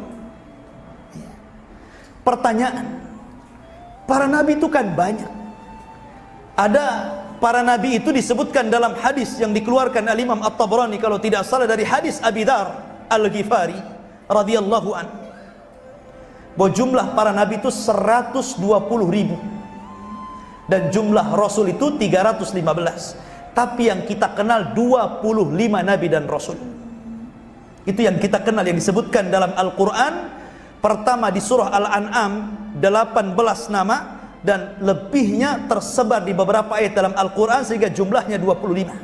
Pertanyaan, para nabi itu kan banyak. Ada para nabi itu disebutkan dalam hadis yang dikeluarkan oleh Imam At-Tabrani kalau tidak salah, dari hadis Abi Dar Al-Ghifari radhiyallahu anhu, bahwa jumlah para nabi itu seratus dua puluh ribu dan jumlah rasul itu tiga ratus lima belas. Tapi yang kita kenal dua puluh lima nabi dan rasul. Itu yang kita kenal, yang disebutkan dalam Al-Quran. Pertama di surah Al-An'am delapan belas nama, dan lebihnya tersebar di beberapa ayat dalam Al-Quran sehingga jumlahnya dua puluh lima.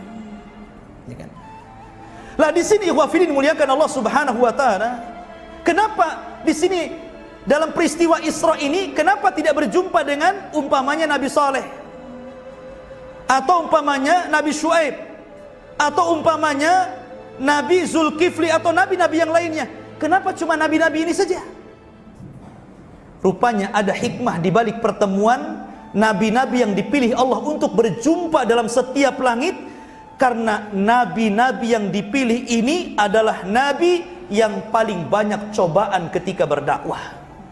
Lah di sini ikhwafidin muliakan Allah Subhanahu wa taala. Kenapa di sini dalam peristiwa Isra ini kenapa tidak berjumpa dengan umpamanya Nabi Saleh, atau umpamanya Nabi Syuaib, Atau umpamanya Nabi Zulkifli atau nabi-nabi yang lainnya. Kenapa cuma nabi-nabi ini saja? Rupanya ada hikmah di balik pertemuan nabi-nabi yang dipilih Allah untuk berjumpa dalam setiap langit. Karena nabi-nabi yang dipilih ini adalah nabi yang paling banyak cobaan ketika berdakwah.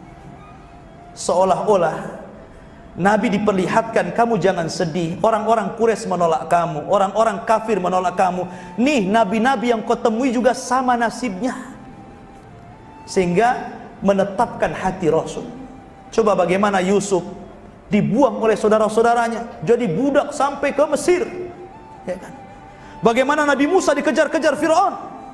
Seolah-olah Nabi diperlihatkan, kamu jangan sedih, orang-orang Quraisy menolak kamu, orang-orang kafir menolak kamu. Nih nabi-nabi yang kau temui juga sama nasibnya. Sehingga menetapkan hati Rasul. Coba bagaimana Yusuf dibuang oleh saudara-saudaranya, jadi budak sampai ke Mesir, ya kan? Bagaimana Nabi Musa dikejar-kejar Fir'aun.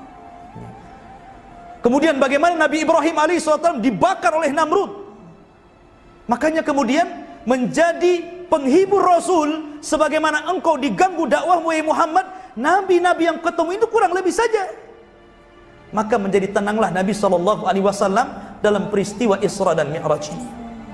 Kemudian bagaimana Nabi Ibrahim alaihissalam dibakar oleh Namrud. Makanya kemudian menjadi penghibur Rasul, sebagaimana engkau diganggu dakwahmu ya Muhammad, nabi-nabi yang ketemu itu kurang lebih saja. Maka menjadi tenanglah Nabi shallallahu alaihi wasallam dalam peristiwa Isra dan Mi'raj ini.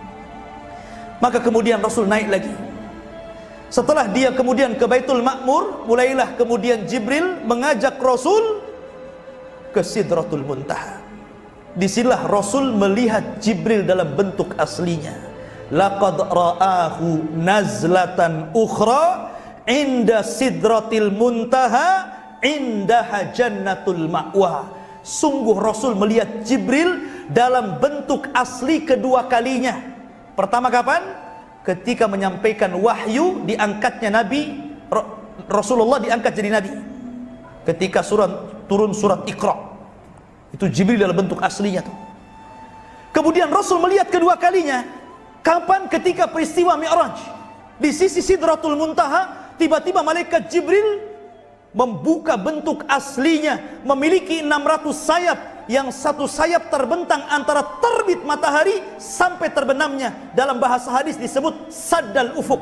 Maka kemudian Rasul naik lagi. Setelah dia kemudian ke Baitul Ma'mur, mulailah kemudian Jibril mengajak Rasul ke Sidratul Muntaha. Disinilah Rasul melihat Jibril dalam bentuk aslinya. Laqad ra'ahu nazlatan ukhra inda Sidratil Muntaha indaha Jannatul Ma'wa. Sungguh Rasul melihat Jibril dalam bentuk asli kedua kalinya. Pertama kapan? Ketika menyampaikan wahyu, diangkatnya Nabi Rasulullah diangkat jadi Nabi. Ketika surat turun surat Iqra, itu Jibril dalam bentuk aslinya tuh. Kemudian Rasul melihat kedua kalinya kapan? Ketika peristiwa Mi'raj. Di sisi Sidratul Muntaha, tiba-tiba malaikat Jibril membuka bentuk aslinya, memiliki enam ratus sayap, yang satu sayap terbentang antara terbit matahari sampai terbenamnya. Dalam bahasa hadis disebut saddal ufuk.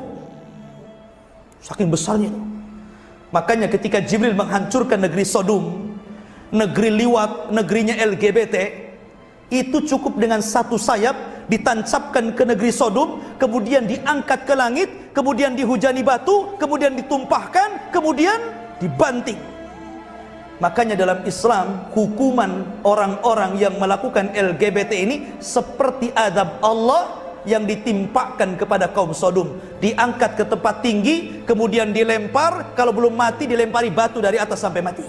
Saking besarnya. Makanya ketika Jibril menghancurkan negeri Sodom, negeri liwat, negerinya L G B T, itu cukup dengan satu sayap ditancapkan ke negeri Sodom, kemudian diangkat ke langit, kemudian dihujani batu, kemudian ditumpahkan, kemudian dibanting. Makanya dalam Islam, hukuman orang-orang yang melakukan L G B T ini seperti azab Allah yang ditimpakan kepada kaum Sodom. Diangkat ke tempat tinggi, kemudian dilempar, kalau belum mati dilempari batu dari atas sampai mati.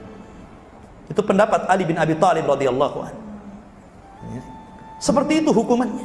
Itu pendapat Ali bin Abi Thalib radhiyallahu anhu. Seperti itu hukumannya.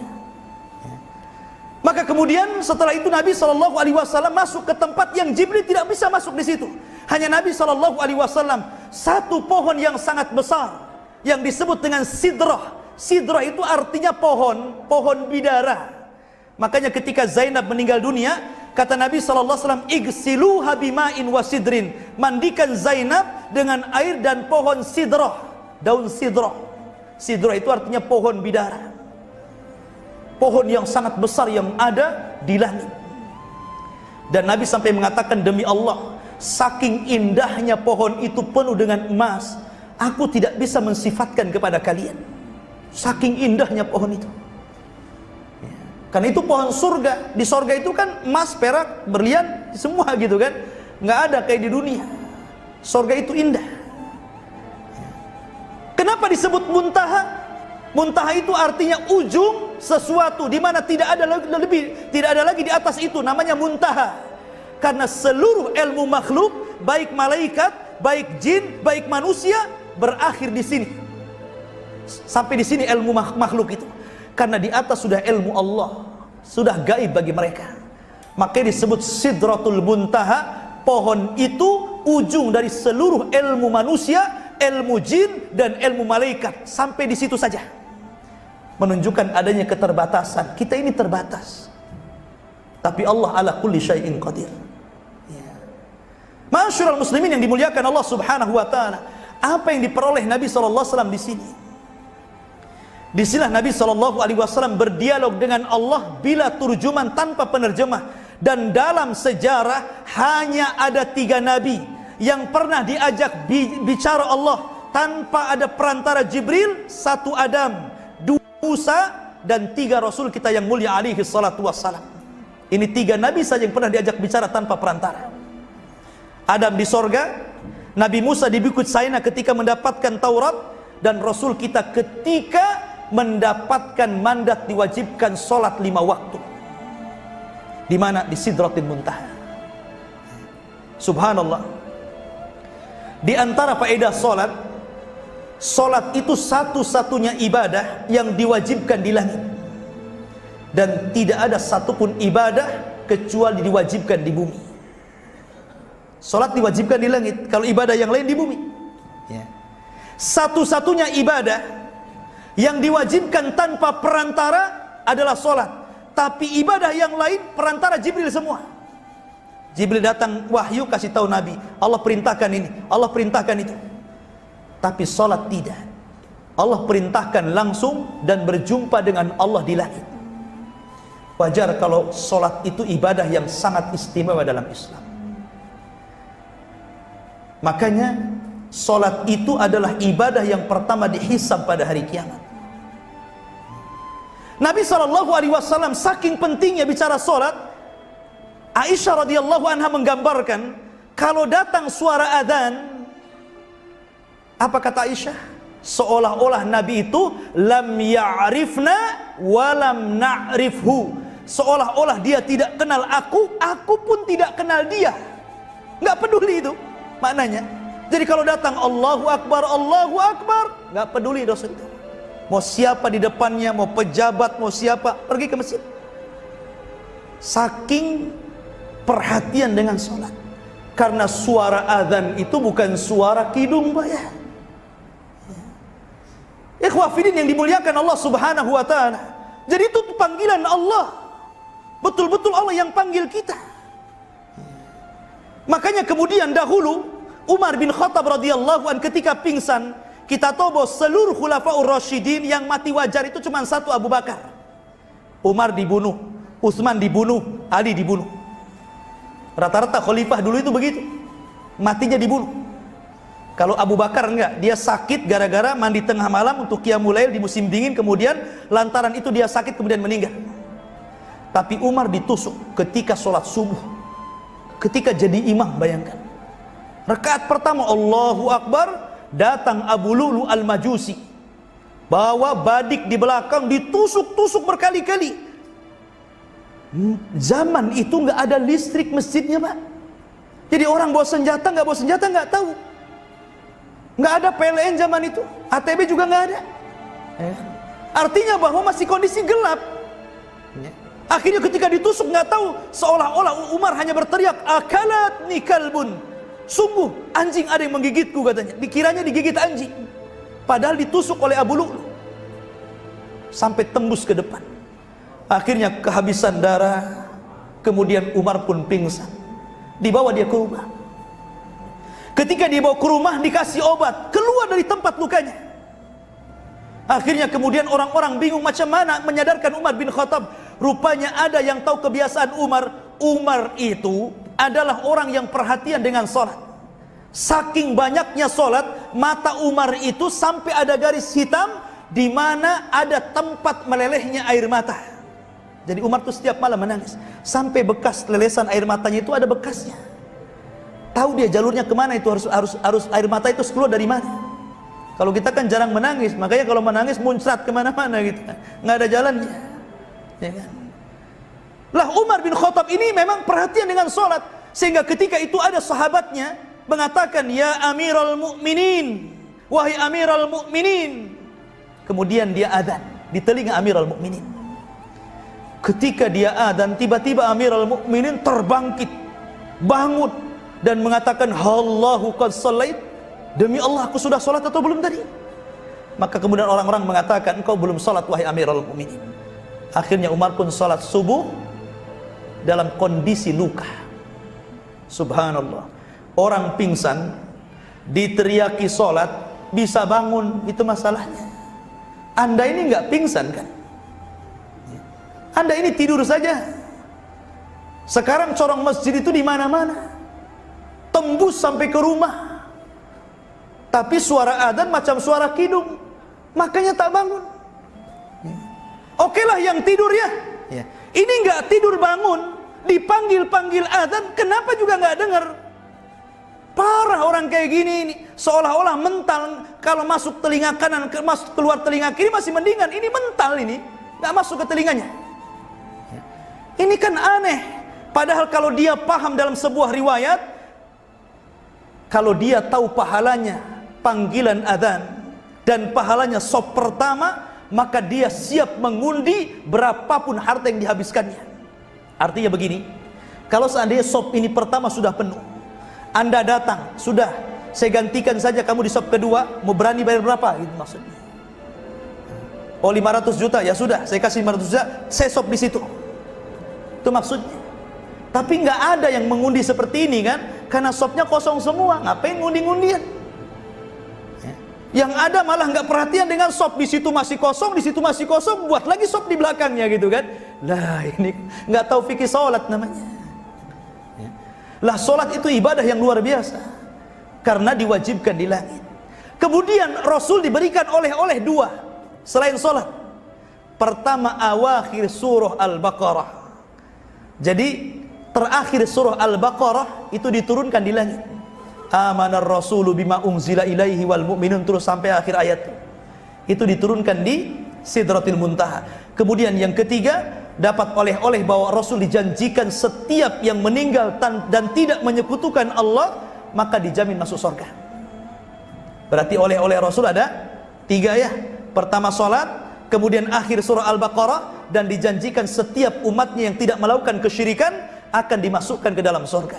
Maka kemudian setelah itu Nabi shallallahu alaihi wasallam masuk ke tempat yang Jibril tidak bisa masuk di situ. Hanya Nabi shallallahu alaihi wasallam, satu pohon yang sangat besar yang disebut dengan sidrah. Sidrah itu artinya pohon, pohon bidara. Makanya ketika Zainab meninggal dunia, kata Nabi shallallahu alaihi wasallam, igsiluha bima'in wa sidrin. Mandikan Zainab dengan air dan pohon sidrah, daun sidrah. Sidrah itu artinya pohon bidara. Pohon yang sangat besar yang ada di langit. Dan Nabi sampai mengatakan, demi Allah, saking indahnya pohon itu penuh dengan emas, aku tidak bisa mensifatkan kepada kalian. Saking indahnya pohon itu. Karena itu pohon surga. Di surga itu kan emas, perak, berlian, semua gitu kan. Nggak ada kayak di dunia. Surga itu indah. Kenapa disebut muntaha? Muntaha itu artinya ujung sesuatu di mana tidak ada lebih, tidak ada lagi di atas itu, namanya muntaha. Karena seluruh ilmu makhluk, baik malaikat, baik jin, baik manusia, berakhir di sini. Sampai di sini ilmu makhluk itu. Karena di atas sudah ilmu Allah, sudah gaib bagi mereka. Makanya disebut Sidratul Muntaha. Pohon itu ujung dari seluruh ilmu manusia, ilmu jin dan ilmu malaikat. Sampai di situ saja. Menunjukkan adanya keterbatasan. Kita ini terbatas, tapi Allah ala kulli syai'in qadir. Ya. Ma'asyiral muslimin yang dimuliakan Allah Subhanahu wa taala, apa yang diperoleh Nabi sallallahu alaihi wasallam di sini? Di sinilah Nabi sallallahu alaihi wasallam berdialog dengan Allah bila turjuman, tanpa penerjemah. Dan dalam sejarah hanya ada tiga nabi yang pernah diajak bicara Allah tanpa ada perantara Jibril. Satu Adam, dua Musa, dan tiga Rasul kita yang mulia alaihi salatu wassalam. Ini tiga nabi saja yang pernah diajak bicara tanpa perantara. Adam di sorga, Nabi Musa di Bukit Saina ketika mendapatkan Taurat, dan Rasul kita ketika mendapatkan mandat diwajibkan sholat lima waktu. Di mana? Di Sidratil Muntaha. Subhanallah. Di antara faedah sholat, sholat itu satu-satunya ibadah yang diwajibkan di langit, dan tidak ada satupun ibadah kecuali diwajibkan di bumi. Sholat diwajibkan di langit, kalau ibadah yang lain di bumi. Ya. Satu-satunya ibadah yang diwajibkan tanpa perantara adalah sholat. Tapi ibadah yang lain perantara Jibril semua. Jibril datang wahyu kasih tahu Nabi, Allah perintahkan ini, Allah perintahkan itu. Tapi sholat tidak. Allah perintahkan langsung dan berjumpa dengan Allah di langit. Wajar kalau sholat itu ibadah yang sangat istimewa dalam Islam. Makanya sholat itu adalah ibadah yang pertama dihisab pada hari kiamat. Nabi shallallahu alaihi wasallam saking pentingnya bicara sholat, Aisyah radhiyallahu anha menggambarkan kalau datang suara adzan, apa kata Aisyah? Seolah-olah Nabi itu lam ya'rifna wa lam na'rifhu. Seolah-olah dia tidak kenal aku, aku pun tidak kenal dia. Nggak peduli itu maknanya. Jadi kalau datang Allahu Akbar, Allahu Akbar, nggak peduli dosa itu. Mau siapa di depannya, mau pejabat, mau siapa, pergi ke masjid. Saking perhatian dengan sholat. Karena suara azan itu bukan suara kidung, Pak, ya. Ikhwah fillah yang dimuliakan Allah Subhanahu wa taala. Jadi itu panggilan Allah. Betul-betul Allah yang panggil kita. Makanya kemudian dahulu Umar bin Khattab radhiyallahu an ketika pingsan, kita tahu bahwa seluruh khulafaur rasyidin yang mati wajar itu cuma satu, Abu Bakar. Umar dibunuh, Utsman dibunuh, Ali dibunuh. Rata-rata khalifah dulu itu begitu, matinya dibunuh. Kalau Abu Bakar enggak, dia sakit gara-gara mandi tengah malam untuk qiyamul lail di musim dingin, kemudian lantaran itu dia sakit kemudian meninggal. Tapi Umar ditusuk ketika sholat subuh, ketika jadi imam. Bayangkan, rakaat pertama Allahu Akbar, datang Abu Lulu Al-Majusi, bawa badik di belakang, ditusuk-tusuk berkali-kali. Zaman itu nggak ada listrik masjidnya, Pak. Jadi orang bawa senjata, nggak bawa senjata nggak tahu. Nggak ada P L N zaman itu, A T B juga nggak ada. Artinya bahwa masih kondisi gelap. Akhirnya ketika ditusuk nggak tahu, seolah-olah Umar hanya berteriak, akalat nikalbun. Sungguh anjing ada yang menggigitku, katanya. Dikiranya digigit anjing, padahal ditusuk oleh Abu Lu'lu sampai tembus ke depan. Akhirnya kehabisan darah, kemudian Umar pun pingsan. Dibawa dia ke rumah. Ketika dibawa ke rumah dikasih obat, keluar dari tempat lukanya. Akhirnya kemudian orang-orang bingung macam mana menyadarkan Umar bin Khattab. Rupanya ada yang tahu kebiasaan Umar. Umar itu adalah orang yang perhatian dengan sholat. Saking banyaknya sholat, mata Umar itu sampai ada garis hitam di mana ada tempat melelehnya air mata. Jadi Umar itu setiap malam menangis, sampai bekas lelesan air matanya itu ada bekasnya. Tahu dia jalurnya kemana itu, harus harus harus air mata itu keluar dari mana. Kalau kita kan jarang menangis, makanya kalau menangis muncrat kemana-mana gitu, nggak ada jalannya. Ya kan? Lah Umar bin Khattab ini memang perhatian dengan sholat, sehingga ketika itu ada sahabatnya mengatakan, ya Amirul Mukminin, wahai Amirul Mukminin. Kemudian dia adzan di telinga Amirul Mukminin. Ketika dia adzan, tiba-tiba Amirul Mukminin terbangkit, bangun dan mengatakan, Allahu qad shallait. Demi Allah, aku sudah sholat atau belum tadi? Maka kemudian orang-orang mengatakan, engkau belum sholat wahai Amirul Mukminin. Akhirnya Umar pun sholat subuh dalam kondisi luka. Subhanallah. Orang pingsan diteriaki sholat bisa bangun, itu masalahnya. Anda ini nggak pingsan kan? Anda ini tidur saja. Sekarang corong masjid itu di mana-mana, tembus sampai ke rumah. Tapi suara adzan macam suara kidung, makanya tak bangun. Oke lah yang tidur ya. Ini nggak tidur bangun, dipanggil-panggil adzan, kenapa juga nggak dengar? Parah orang kayak gini ini, seolah-olah mental kalau masuk telinga kanan, ke, masuk keluar telinga kiri masih mendingan. Ini mental ini, nggak masuk ke telinganya. Ini kan aneh. Padahal kalau dia paham dalam sebuah riwayat, kalau dia tahu pahalanya panggilan adzan dan pahalanya sop pertama, maka dia siap mengundi berapapun harta yang dihabiskannya. Artinya begini, kalau seandainya sop ini pertama sudah penuh, Anda datang, sudah, saya gantikan saja kamu di sop kedua, mau berani bayar berapa? Gitu maksudnya. Oh lima ratus juta, ya sudah, saya kasih lima ratus juta, saya sop di situ. Itu maksudnya. Tapi nggak ada yang mengundi seperti ini kan, karena sopnya kosong semua, ngapain ngundi-ngundian? Ya. Yang ada malah nggak perhatian dengan sop, di situ masih kosong, di situ masih kosong, buat lagi sop di belakangnya gitu kan. Lah ini nggak tahu fikih sholat namanya. Lah solat itu ibadah yang luar biasa karena diwajibkan di langit. Kemudian Rasul diberikan oleh-oleh dua selain solat. Pertama awakhir surah Al-Baqarah. Jadi terakhir surah Al-Baqarah itu diturunkan di langit. Amanar rasulu bima unzila ilaihi wal mu'minun, terus sampai akhir ayat. Itu diturunkan di Sidratil Muntaha. Kemudian yang ketiga, dapat oleh-oleh bahwa Rasul dijanjikan setiap yang meninggal dan tidak menyekutukan Allah maka dijamin masuk surga. Berarti oleh-oleh Rasul ada tiga ya. Pertama sholat, kemudian akhir surah Al-Baqarah, dan dijanjikan setiap umatnya yang tidak melakukan kesyirikan akan dimasukkan ke dalam surga.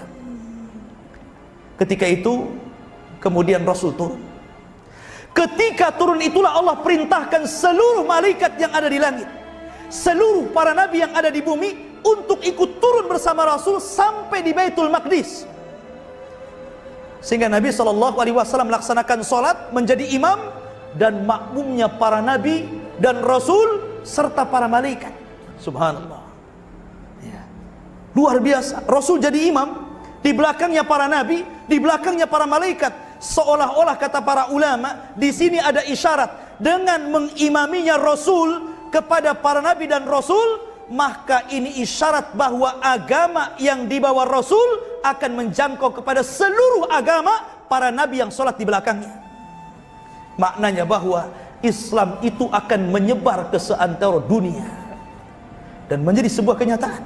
Ketika itu kemudian Rasul turun. Ketika turun itulah Allah perintahkan seluruh malaikat yang ada di langit, seluruh para nabi yang ada di bumi untuk ikut turun bersama Rasul sampai di Baitul Maqdis. Sehingga Nabi shallallahu alaihi wasallam melaksanakan sholat menjadi imam dan makmumnya para nabi dan Rasul serta para malaikat. Subhanallah ya. Luar biasa. Rasul jadi imam, di belakangnya para nabi, di belakangnya para malaikat. Seolah-olah kata para ulama, di sini ada isyarat dengan mengimaminya Rasul kepada para nabi dan Rasul, maka ini isyarat bahwa agama yang dibawa Rasul akan menjangkau kepada seluruh agama para nabi yang sholat di belakangnya. Maknanya bahwa Islam itu akan menyebar ke seantero dunia dan menjadi sebuah kenyataan.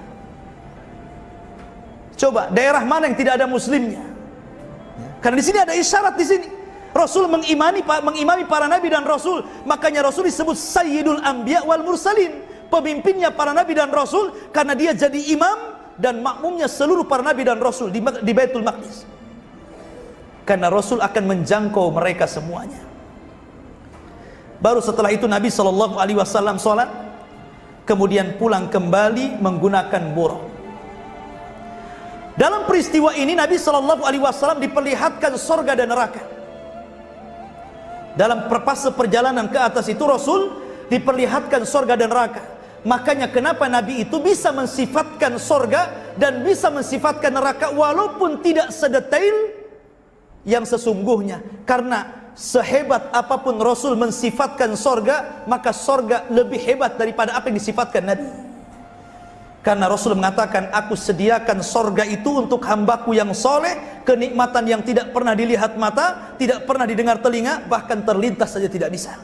Coba daerah mana yang tidak ada muslimnya? Karena di sini ada isyarat di sini. Rasul mengimani mengimami para nabi dan rasul, makanya Rasul disebut Sayyidul Anbiya wal Mursalin, pemimpinnya para nabi dan rasul, karena dia jadi imam dan makmumnya seluruh para nabi dan rasul di, di Baitul Maqdis. Karena Rasul akan menjangkau mereka semuanya. Baru setelah itu Nabi shallallahu alaihi wasallam sholat, kemudian pulang kembali menggunakan buraq. Dalam peristiwa ini Nabi shallallahu alaihi wasallam diperlihatkan sorga dan neraka. Dalam perpasa perjalanan ke atas itu Rasul diperlihatkan sorga dan neraka. Makanya kenapa Nabi itu bisa mensifatkan sorga dan bisa mensifatkan neraka walaupun tidak sedetail yang sesungguhnya. Karena sehebat apapun Rasul mensifatkan sorga, maka sorga lebih hebat daripada apa yang disifatkan Nabi. Karena Rasul mengatakan, aku sediakan sorga itu untuk hambaku yang soleh, kenikmatan yang tidak pernah dilihat mata, tidak pernah didengar telinga, bahkan terlintas saja tidak bisa.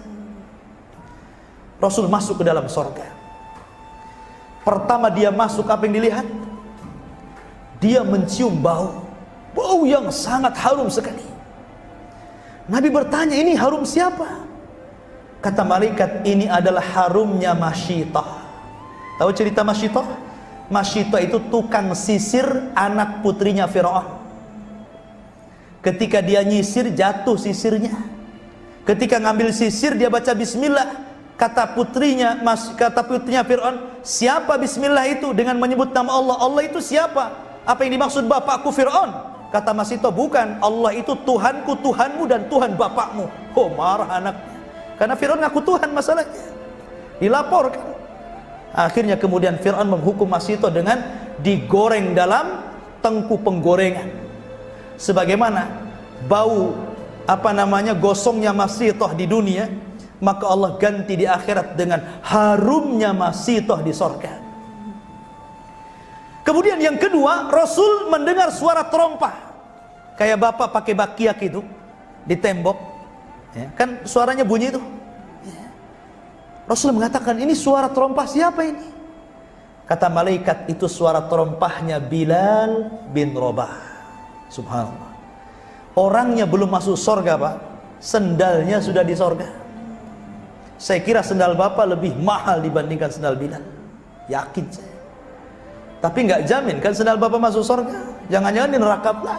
Rasul masuk ke dalam sorga. Pertama dia masuk, apa yang dilihat? Dia mencium bau, bau yang sangat harum sekali. Nabi bertanya, ini harum siapa? Kata malaikat, ini adalah harumnya Masyitah. Tahu cerita Masyitah? Masyitah itu tukang sisir anak putrinya Fir'aun. Ketika dia nyisir, jatuh sisirnya. Ketika ngambil sisir, dia baca bismillah. Kata putrinya, mas, kata putrinya Fir'aun, siapa bismillah itu? Dengan menyebut nama Allah. Allah itu siapa? Apa yang dimaksud bapakku Fir'aun? Kata Masyitah, bukan. Allah itu Tuhanku, Tuhanmu, dan Tuhan bapakmu. Oh, marah anaknya. Karena Fir'aun ngaku Tuhan masalahnya. Dilaporkan. Akhirnya kemudian Fir'aun menghukum Masyitah dengan digoreng dalam tengku penggorengan. Sebagaimana bau apa namanya gosongnya Masyitah di dunia, maka Allah ganti di akhirat dengan harumnya Masyitah di sorga. Kemudian yang kedua, Rasul mendengar suara terompah. kayak bapak pakai bakiak itu di tembok, ya, kan suaranya bunyi itu. Ya. Rasul mengatakan, ini suara terompah siapa ini? Kata malaikat, itu suara terompahnya Bilal bin Rabah. Subhanallah. Orangnya belum masuk sorga, Pak, sendalnya sudah di sorga. Saya kira sendal bapak lebih mahal dibandingkan sendal Bilal, yakin saya. Tapi nggak jamin kan sendal bapak masuk sorga, jangan-jangan di neraka pula.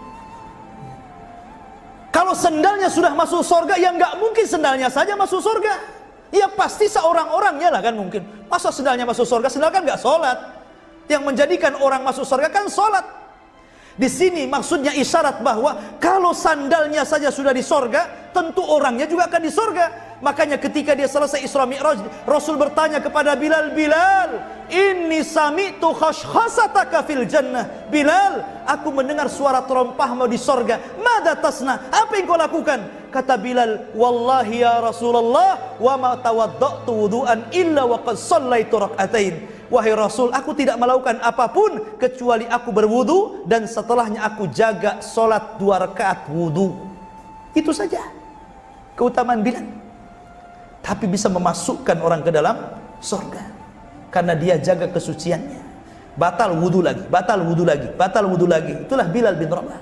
Kalau sendalnya sudah masuk sorga, ya nggak mungkin sendalnya saja masuk sorga, ya pasti seorang-orangnya lah kan mungkin. Masa sendalnya masuk sorga? Sendal kan nggak sholat. Yang menjadikan orang masuk sorga kan sholat. Di sini maksudnya isyarat bahwa kalau sandalnya saja sudah di sorga, tentu orangnya juga akan di sorga. Makanya ketika dia selesai Isra Mi'raj, Rasul bertanya kepada Bilal, Bilal, inni sami'tu khashkhasataka fil jannah. Bilal, aku mendengar suara terompahmu di sorga. Mada tasna? Apa yang kau lakukan? Kata Bilal, wallahi ya Rasulullah, wa ma tawadda'tu wudu'an illa wa qad shallaitu rak'atain. Wahai Rasul, aku tidak melakukan apapun kecuali aku berwudu dan setelahnya aku jaga solat dua rakaat wudu. Itu saja keutamaan Bilal. Tapi bisa memasukkan orang ke dalam surga karena dia jaga kesuciannya. Batal wudu lagi, batal wudu lagi, batal wudu lagi. Itulah Bilal bin Rabah.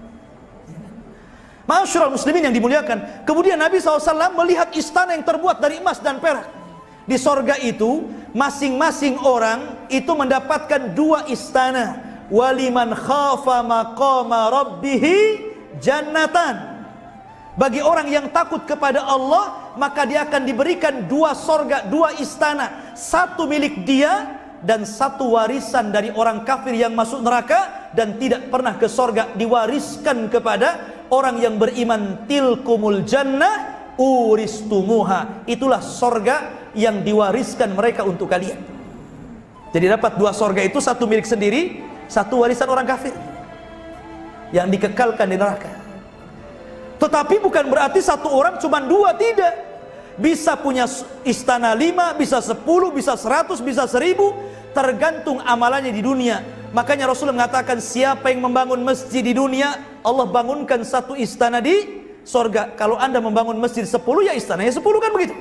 Ma'asyiral muslimin yang dimuliakan. Kemudian Nabi shallallahu alaihi wasallam melihat istana yang terbuat dari emas dan perak. Di sorga itu masing-masing orang itu mendapatkan dua istana. Waliman khafa maqama rabbihi jannatan. Bagi orang yang takut kepada Allah, maka dia akan diberikan dua sorga, dua istana. Satu milik dia dan satu warisan dari orang kafir yang masuk neraka dan tidak pernah ke sorga, diwariskan kepada orang yang beriman. Tilkumul jannah uristumuha. Itulah sorga yang diwariskan mereka untuk kalian. Jadi dapat dua sorga itu, satu milik sendiri, satu warisan orang kafir yang dikekalkan di neraka. Tetapi bukan berarti satu orang cuma dua, tidak. Bisa punya istana lima, bisa sepuluh, bisa seratus, bisa seribu, tergantung amalannya di dunia. Makanya Rasul mengatakan, siapa yang membangun masjid di dunia, Allah bangunkan satu istana di sorga. Kalau anda membangun masjid sepuluh, ya istananya sepuluh, kan begitu.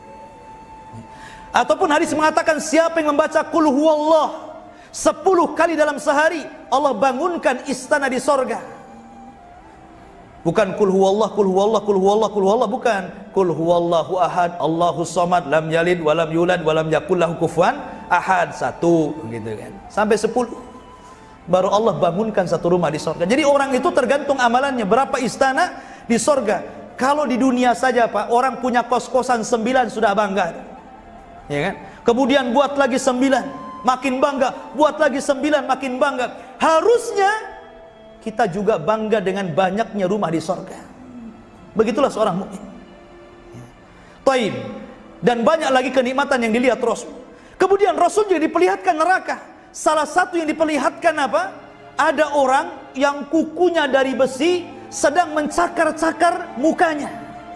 Ataupun hadis mengatakan, siapa yang membaca Qul huwallah sepuluh kali dalam sehari, Allah bangunkan istana di sorga. Bukan Qul huwallah, Qul huwallah, Qul huwallah, Qul huwallah, bukan. Qul huwallahu ahad, Allahus samad, lam yalid, walam yulad, walam yakul lahu kufuwan ahad. Satu, gitu kan. Sampai sepuluh. Baru Allah bangunkan satu rumah di sorga. Jadi orang itu tergantung amalannya. Berapa istana di sorga. Kalau di dunia saja, Pak, orang punya kos-kosan sembilan sudah bangga, ya kan? Kemudian buat lagi sembilan, makin bangga. Buat lagi sembilan, makin bangga. Harusnya kita juga bangga dengan banyaknya rumah di sorga. Begitulah seorang mukmin. Taib. Dan banyak lagi kenikmatan yang dilihat Rasul. Kemudian Rasul juga diperlihatkan neraka. Salah satu yang diperlihatkan apa? Ada orang yang kukunya dari besi sedang mencakar-cakar mukanya.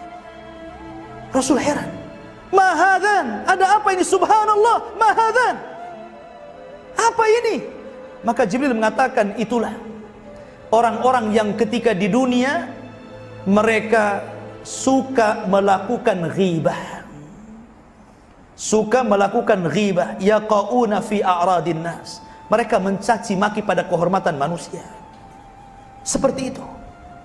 Rasul heran. Mahadan, ada apa ini? Subhanallah, mahadan. Apa ini? Maka Jibril mengatakan, itulah orang-orang yang ketika di dunia mereka suka melakukan ghibah. Suka melakukan ghibah, yaqauna fi a'radin nas. Mereka mencaci maki pada kehormatan manusia. Seperti itu.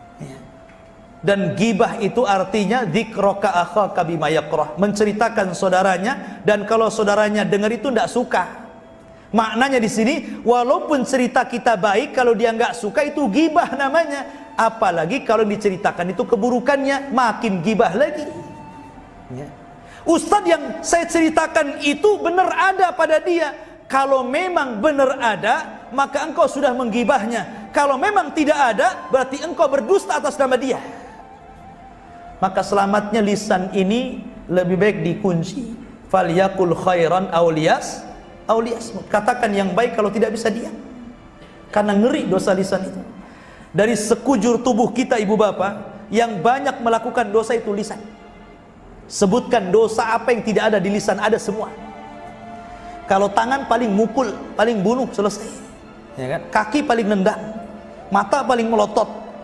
Dan ghibah itu artinya dzikraka akhaka bima yakrah, menceritakan saudaranya, dan kalau saudaranya dengar itu tidak suka. Maknanya di sini, walaupun cerita kita baik, kalau dia nggak suka itu ghibah namanya. Apalagi kalau diceritakan itu keburukannya, makin ghibah lagi. Ya. Ustadz yang saya ceritakan itu benar ada pada dia. Kalau memang benar ada, maka engkau sudah menggibahnya. Kalau memang tidak ada, berarti engkau berdusta atas nama dia. Maka selamatnya lisan ini lebih baik dikunci. Falyakul khairan auliyas auliyas. Katakan yang baik kalau tidak bisa diam. Karena ngeri dosa lisan itu. Dari sekujur tubuh kita ibu bapak, yang banyak melakukan dosa itu lisan. Sebutkan dosa apa yang tidak ada di lisan, ada semua. Kalau tangan paling mukul, paling bunuh, selesai. Ya kan? Kaki paling nendang, mata paling melotot,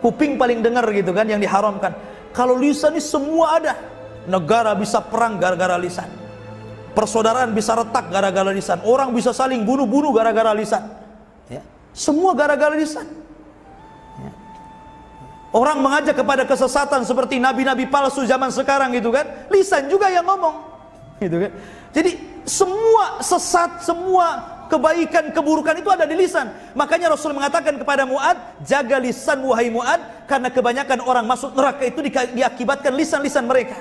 kuping paling dengar gitu kan yang diharamkan. Kalau lisan ini semua ada. Negara bisa perang gara-gara lisan. Persaudaraan bisa retak gara-gara lisan. Orang bisa saling bunuh-bunuh gara-gara lisan. Ya. Semua gara-gara lisan. Ya. Orang mengajak kepada kesesatan seperti nabi-nabi palsu zaman sekarang gitu kan. Lisan juga yang ngomong. Gitu kan. Jadi semua sesat, semua kebaikan, keburukan itu ada di lisan. Makanya Rasul mengatakan kepada Mu'ad, jaga lisan wahai Mu'ad, karena kebanyakan orang masuk neraka itu diakibatkan lisan-lisan mereka.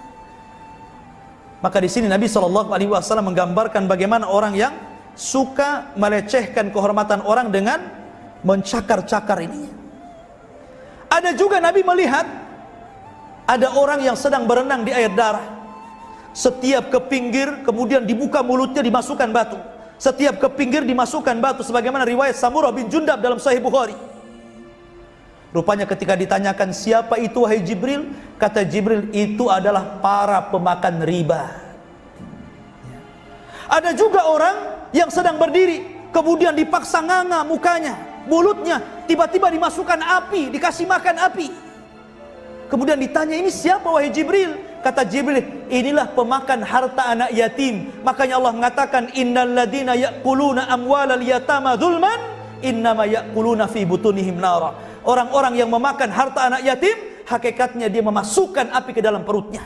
Maka di sini Nabi shallallahu alaihi wasallam menggambarkan bagaimana orang yang suka melecehkan kehormatan orang dengan mencakar-cakar ini. Ada juga Nabi melihat ada orang yang sedang berenang di air darah. Setiap ke pinggir kemudian dibuka mulutnya, dimasukkan batu. Setiap ke pinggir dimasukkan batu, sebagaimana riwayat Samurah bin Jundab dalam Sahih Bukhari. Rupanya ketika ditanyakan siapa itu wahai Jibril, kata Jibril, itu adalah para pemakan riba. Ada juga orang yang sedang berdiri, kemudian dipaksa nganga mukanya, mulutnya, tiba-tiba dimasukkan api, dikasih makan api. Kemudian ditanya, ini siapa wahai Jibril? Kata Jibril, inilah pemakan harta anak yatim. Makanya Allah mengatakan, innal ladina ya'kuluna amwalal yatama dzulman innama ya'kuluna fi butunihim nara. Orang-orang yang memakan harta anak yatim, hakikatnya dia memasukkan api ke dalam perutnya.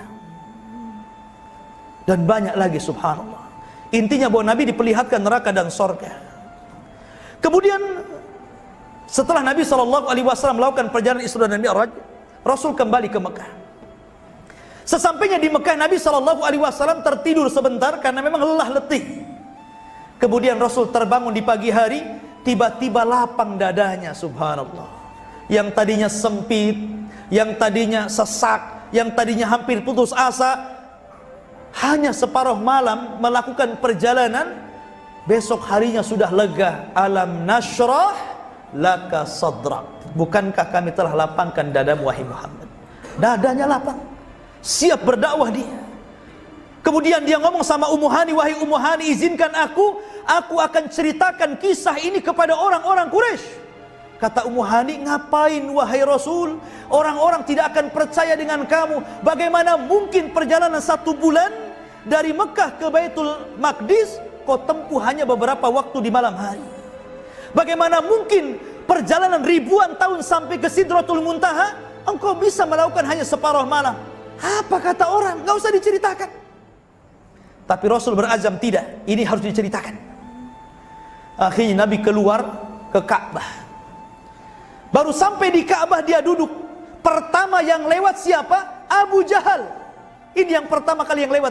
Dan banyak lagi, subhanallah. Intinya bahwa Nabi diperlihatkan neraka dan sorga. Kemudian setelah Nabi shallallahu alaihi wasallam melakukan perjalanan Isra dan Mi'raj, Rasul kembali ke Mekah. Sesampainya di Mekah, Nabi shallallahu alaihi wasallam tertidur sebentar karena memang lelah letih. Kemudian Rasul terbangun di pagi hari, tiba-tiba lapang dadanya, subhanallah. Yang tadinya sempit, yang tadinya sesak, yang tadinya hampir putus asa, hanya separuh malam melakukan perjalanan, besok harinya sudah lega. Alam nashrah laka sadrak. Bukankah kami telah lapangkan dadamu wahai Muhammad? Dadanya lapang, siap berdakwah dia. Kemudian dia ngomong sama Ummu Hani, wahai Ummu Hani, izinkan aku, aku akan ceritakan kisah ini kepada orang-orang Quraisy. Kata Ummu Hani, ngapain wahai Rasul? Orang-orang tidak akan percaya dengan kamu. Bagaimana mungkin perjalanan satu bulan dari Mekah ke Baitul Maqdis kau tempuh hanya beberapa waktu di malam hari? Bagaimana mungkin perjalanan ribuan tahun sampai ke Sidratul Muntaha engkau bisa melakukan hanya separuh malam? Apa kata orang? Gak usah diceritakan. Tapi Rasul berazam, tidak, ini harus diceritakan. Akhirnya Nabi keluar ke Ka'bah. Baru sampai di Ka'bah dia duduk. Pertama yang lewat siapa? Abu Jahal. Ini yang pertama kali yang lewat.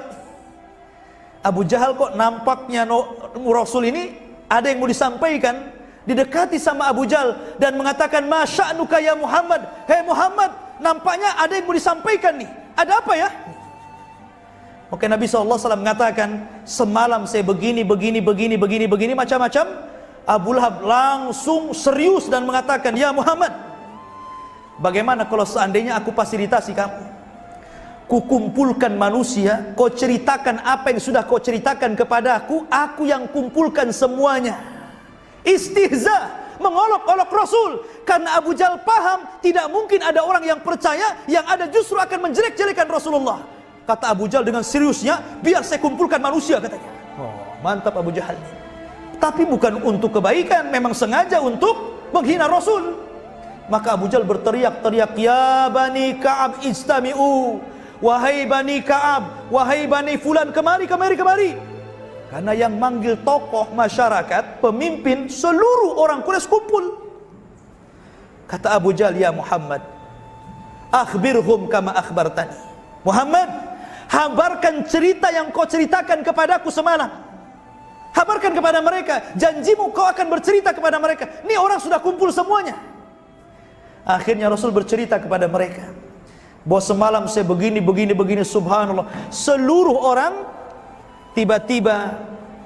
Abu Jahal kok nampaknya no, Rasul ini ada yang mau disampaikan. Didekati sama Abu Jahal dan mengatakan, masya'nuka ya Muhammad. Hei Muhammad, nampaknya ada yang mau disampaikan nih. Ada apa ya? Oke, Nabi shallallahu alaihi wasallam mengatakan, semalam saya begini, begini, begini, begini, begini, macam-macam. Abu Lahab langsung serius dan mengatakan, ya Muhammad, bagaimana kalau seandainya aku fasilitasi kamu? Kukumpulkan manusia, kau ceritakan apa yang sudah kau ceritakan kepada aku, aku yang kumpulkan semuanya. Istihza, mengolok-olok Rasul. Karena Abu Jahal paham, tidak mungkin ada orang yang percaya, yang ada justru akan menjelek-jelekan Rasulullah. Kata Abu Jahal dengan seriusnya, biar saya kumpulkan manusia, katanya. Oh, mantap Abu Jahal. Tapi bukan untuk kebaikan, memang sengaja untuk menghina Rasul. Maka Abu Jahal berteriak-teriak, ya Bani Ka'ab istami'u, wahai Bani Ka'ab, wahai Bani Fulan, kemari, kemari, kemari. Karena yang manggil tokoh masyarakat, pemimpin, seluruh orang Quraisy kumpul. Kata Abu Jahal, ya Muhammad, akhbirhum kama akhbartani. Muhammad, habarkan cerita yang kau ceritakan kepadaku semalam. Habarkan kepada mereka, janjimu kau akan bercerita kepada mereka. Ini orang sudah kumpul semuanya. Akhirnya Rasul bercerita kepada mereka bahwa semalam saya begini, begini, begini, subhanallah. Seluruh orang tiba-tiba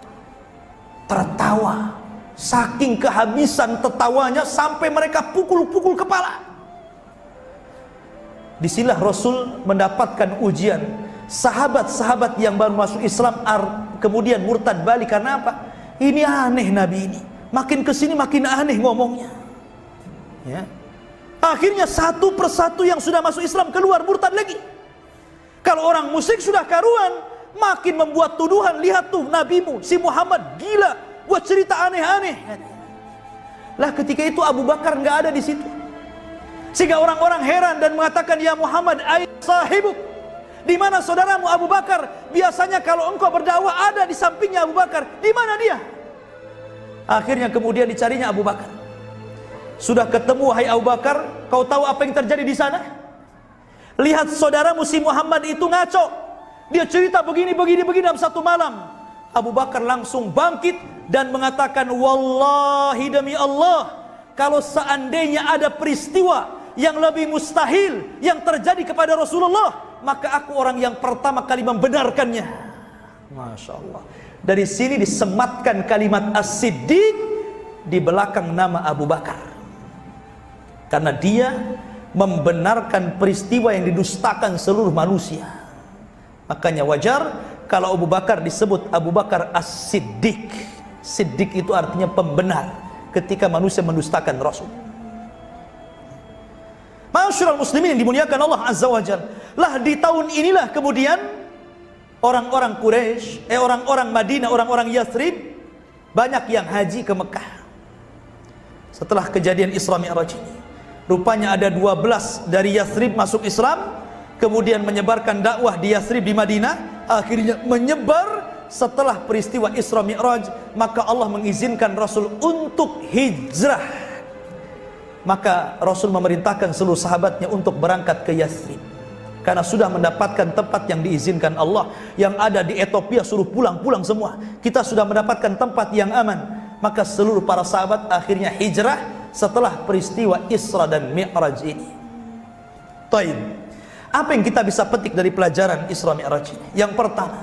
tertawa. Saking kehabisan tertawanya sampai mereka pukul-pukul kepala. Disinilah Rasul mendapatkan ujian. Sahabat-sahabat yang baru masuk Islam kemudian murtad balik. Karena apa? Ini aneh Nabi ini. Makin kesini makin aneh ngomongnya. Ya. Akhirnya satu persatu yang sudah masuk Islam keluar murtad lagi. Kalau orang musyrik sudah karuan, makin membuat tuduhan. Lihat tuh nabimu si Muhammad gila, buat cerita aneh-aneh. Lah ketika itu Abu Bakar nggak ada di situ, sehingga orang-orang heran dan mengatakan, ya Muhammad, aina sahibuk, di mana saudaramu Abu Bakar? Biasanya kalau engkau berdakwah ada di sampingnya Abu Bakar, di mana dia? Akhirnya kemudian dicarinya Abu Bakar. Sudah ketemu, hai Abu Bakar, kau tahu apa yang terjadi di sana? Lihat saudaramu si Muhammad itu ngaco. Dia cerita begini, begini, begini dalam satu malam. Abu Bakar langsung bangkit dan mengatakan, wallahi demi Allah, kalau seandainya ada peristiwa yang lebih mustahil yang terjadi kepada Rasulullah, maka aku orang yang pertama kali membenarkannya. Masya Allah. Dari sini disematkan kalimat As-Siddiq di belakang nama Abu Bakar, karena dia membenarkan peristiwa yang didustakan seluruh manusia. Makanya wajar kalau Abu Bakar disebut Abu Bakar As-Siddiq. Siddiq itu artinya pembenar ketika manusia mendustakan Rasul. Ma'asyiral muslimin yang dimuliakan Allah Azza wa Jalla. Lah di tahun inilah kemudian orang-orang Quraisy, eh orang-orang Madinah, orang-orang Yathrib banyak yang haji ke Mekah. Setelah kejadian Isra Mi'raj ini, rupanya ada dua belas dari Yathrib masuk Islam, kemudian menyebarkan dakwah di Yathrib di Madinah, akhirnya menyebar. Setelah peristiwa Isra Mi'raj, maka Allah mengizinkan Rasul untuk hijrah. Maka Rasul memerintahkan seluruh sahabatnya untuk berangkat ke Yathrib, karena sudah mendapatkan tempat yang diizinkan Allah. Yang ada di Ethiopia suruh pulang-pulang semua. Kita sudah mendapatkan tempat yang aman. Maka seluruh para sahabat akhirnya hijrah setelah peristiwa Isra dan Mi'raj ini. Taib. Apa yang kita bisa petik dari pelajaran Isra Mi'raj ini? Yang pertama,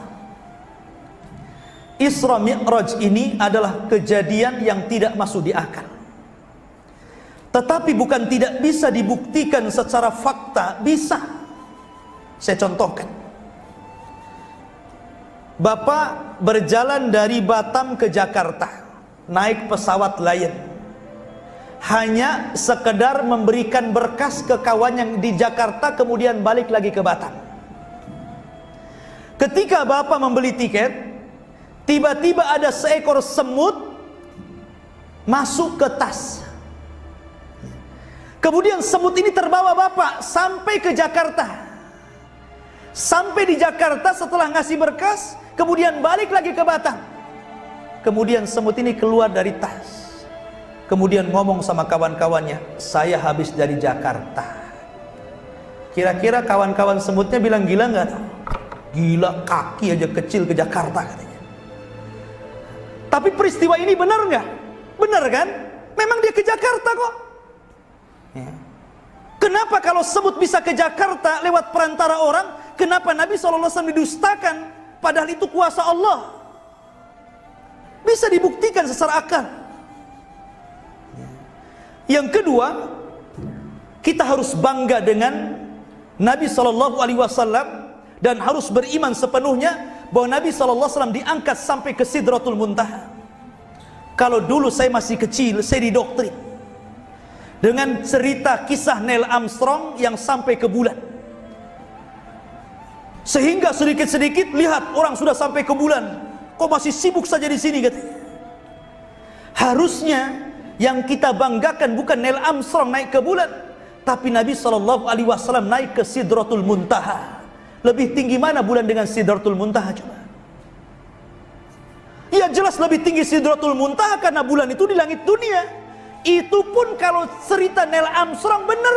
Isra Mi'raj ini adalah kejadian yang tidak masuk di akal. Tetapi bukan tidak bisa dibuktikan secara fakta, bisa. Saya contohkan. Bapak berjalan dari Batam ke Jakarta, naik pesawat Lion, hanya sekedar memberikan berkas ke kawan yang di Jakarta, kemudian balik lagi ke Batam. Ketika Bapak membeli tiket, tiba-tiba ada seekor semut masuk ke tas. Kemudian semut ini terbawa Bapak sampai ke Jakarta. Sampai di Jakarta setelah ngasih berkas, kemudian balik lagi ke Batam. Kemudian semut ini keluar dari tas, kemudian ngomong sama kawan-kawannya, saya habis dari Jakarta. Kira-kira kawan-kawan semutnya bilang gila nggak? Gila, kaki aja kecil ke Jakarta katanya. Tapi peristiwa ini benar nggak? Benar kan? Memang dia ke Jakarta kok. Ya. Kenapa kalau semut bisa ke Jakarta lewat perantara orang, kenapa Nabi shallallahu alaihi wasallam didustakan? Padahal itu kuasa Allah. Bisa dibuktikan secara akal. Yang kedua, kita harus bangga dengan Nabi shallallahu alaihi wasallam dan harus beriman sepenuhnya bahwa Nabi shallallahu alaihi wasallam diangkat sampai ke Sidratul Muntaha. Kalau dulu saya masih kecil, saya didoktrin dengan cerita kisah Neil Armstrong yang sampai ke bulan, sehingga sedikit-sedikit lihat orang sudah sampai ke bulan, kok masih sibuk saja di sini katanya. Harusnya yang kita banggakan bukan Neil Armstrong naik ke bulan, tapi Nabi shallallahu alaihi wasallam naik ke Sidratul Muntaha. Lebih tinggi mana bulan dengan Sidratul Muntaha coba? Ya jelas lebih tinggi Sidratul Muntaha karena bulan itu di langit dunia. Itu pun kalau cerita Neil Armstrong benar.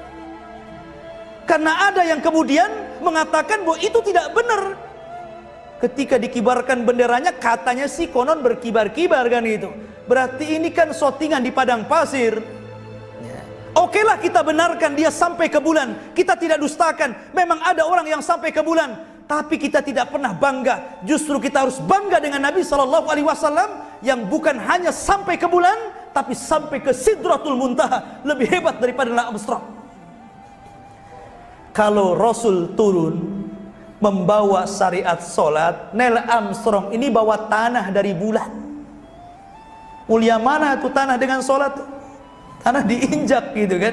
Karena ada yang kemudian mengatakan bahwa itu tidak benar. Ketika dikibarkan benderanya, katanya sih konon berkibar-kibar kan itu. Berarti ini kan shootingan di padang pasir. Oke lah kita benarkan dia sampai ke bulan, kita tidak dustakan. Memang ada orang yang sampai ke bulan, tapi kita tidak pernah bangga. Justru kita harus bangga dengan Nabi shallallahu alaihi wasallam yang bukan hanya sampai ke bulan, tapi sampai ke Sidratul Muntaha. Lebih hebat daripada Neil Armstrong. Kalau Rasul turun membawa syariat solat, Neil Armstrong ini bawa tanah dari bulan. Mulia mana tuh tanah dengan solat? Tanah diinjak gitu kan.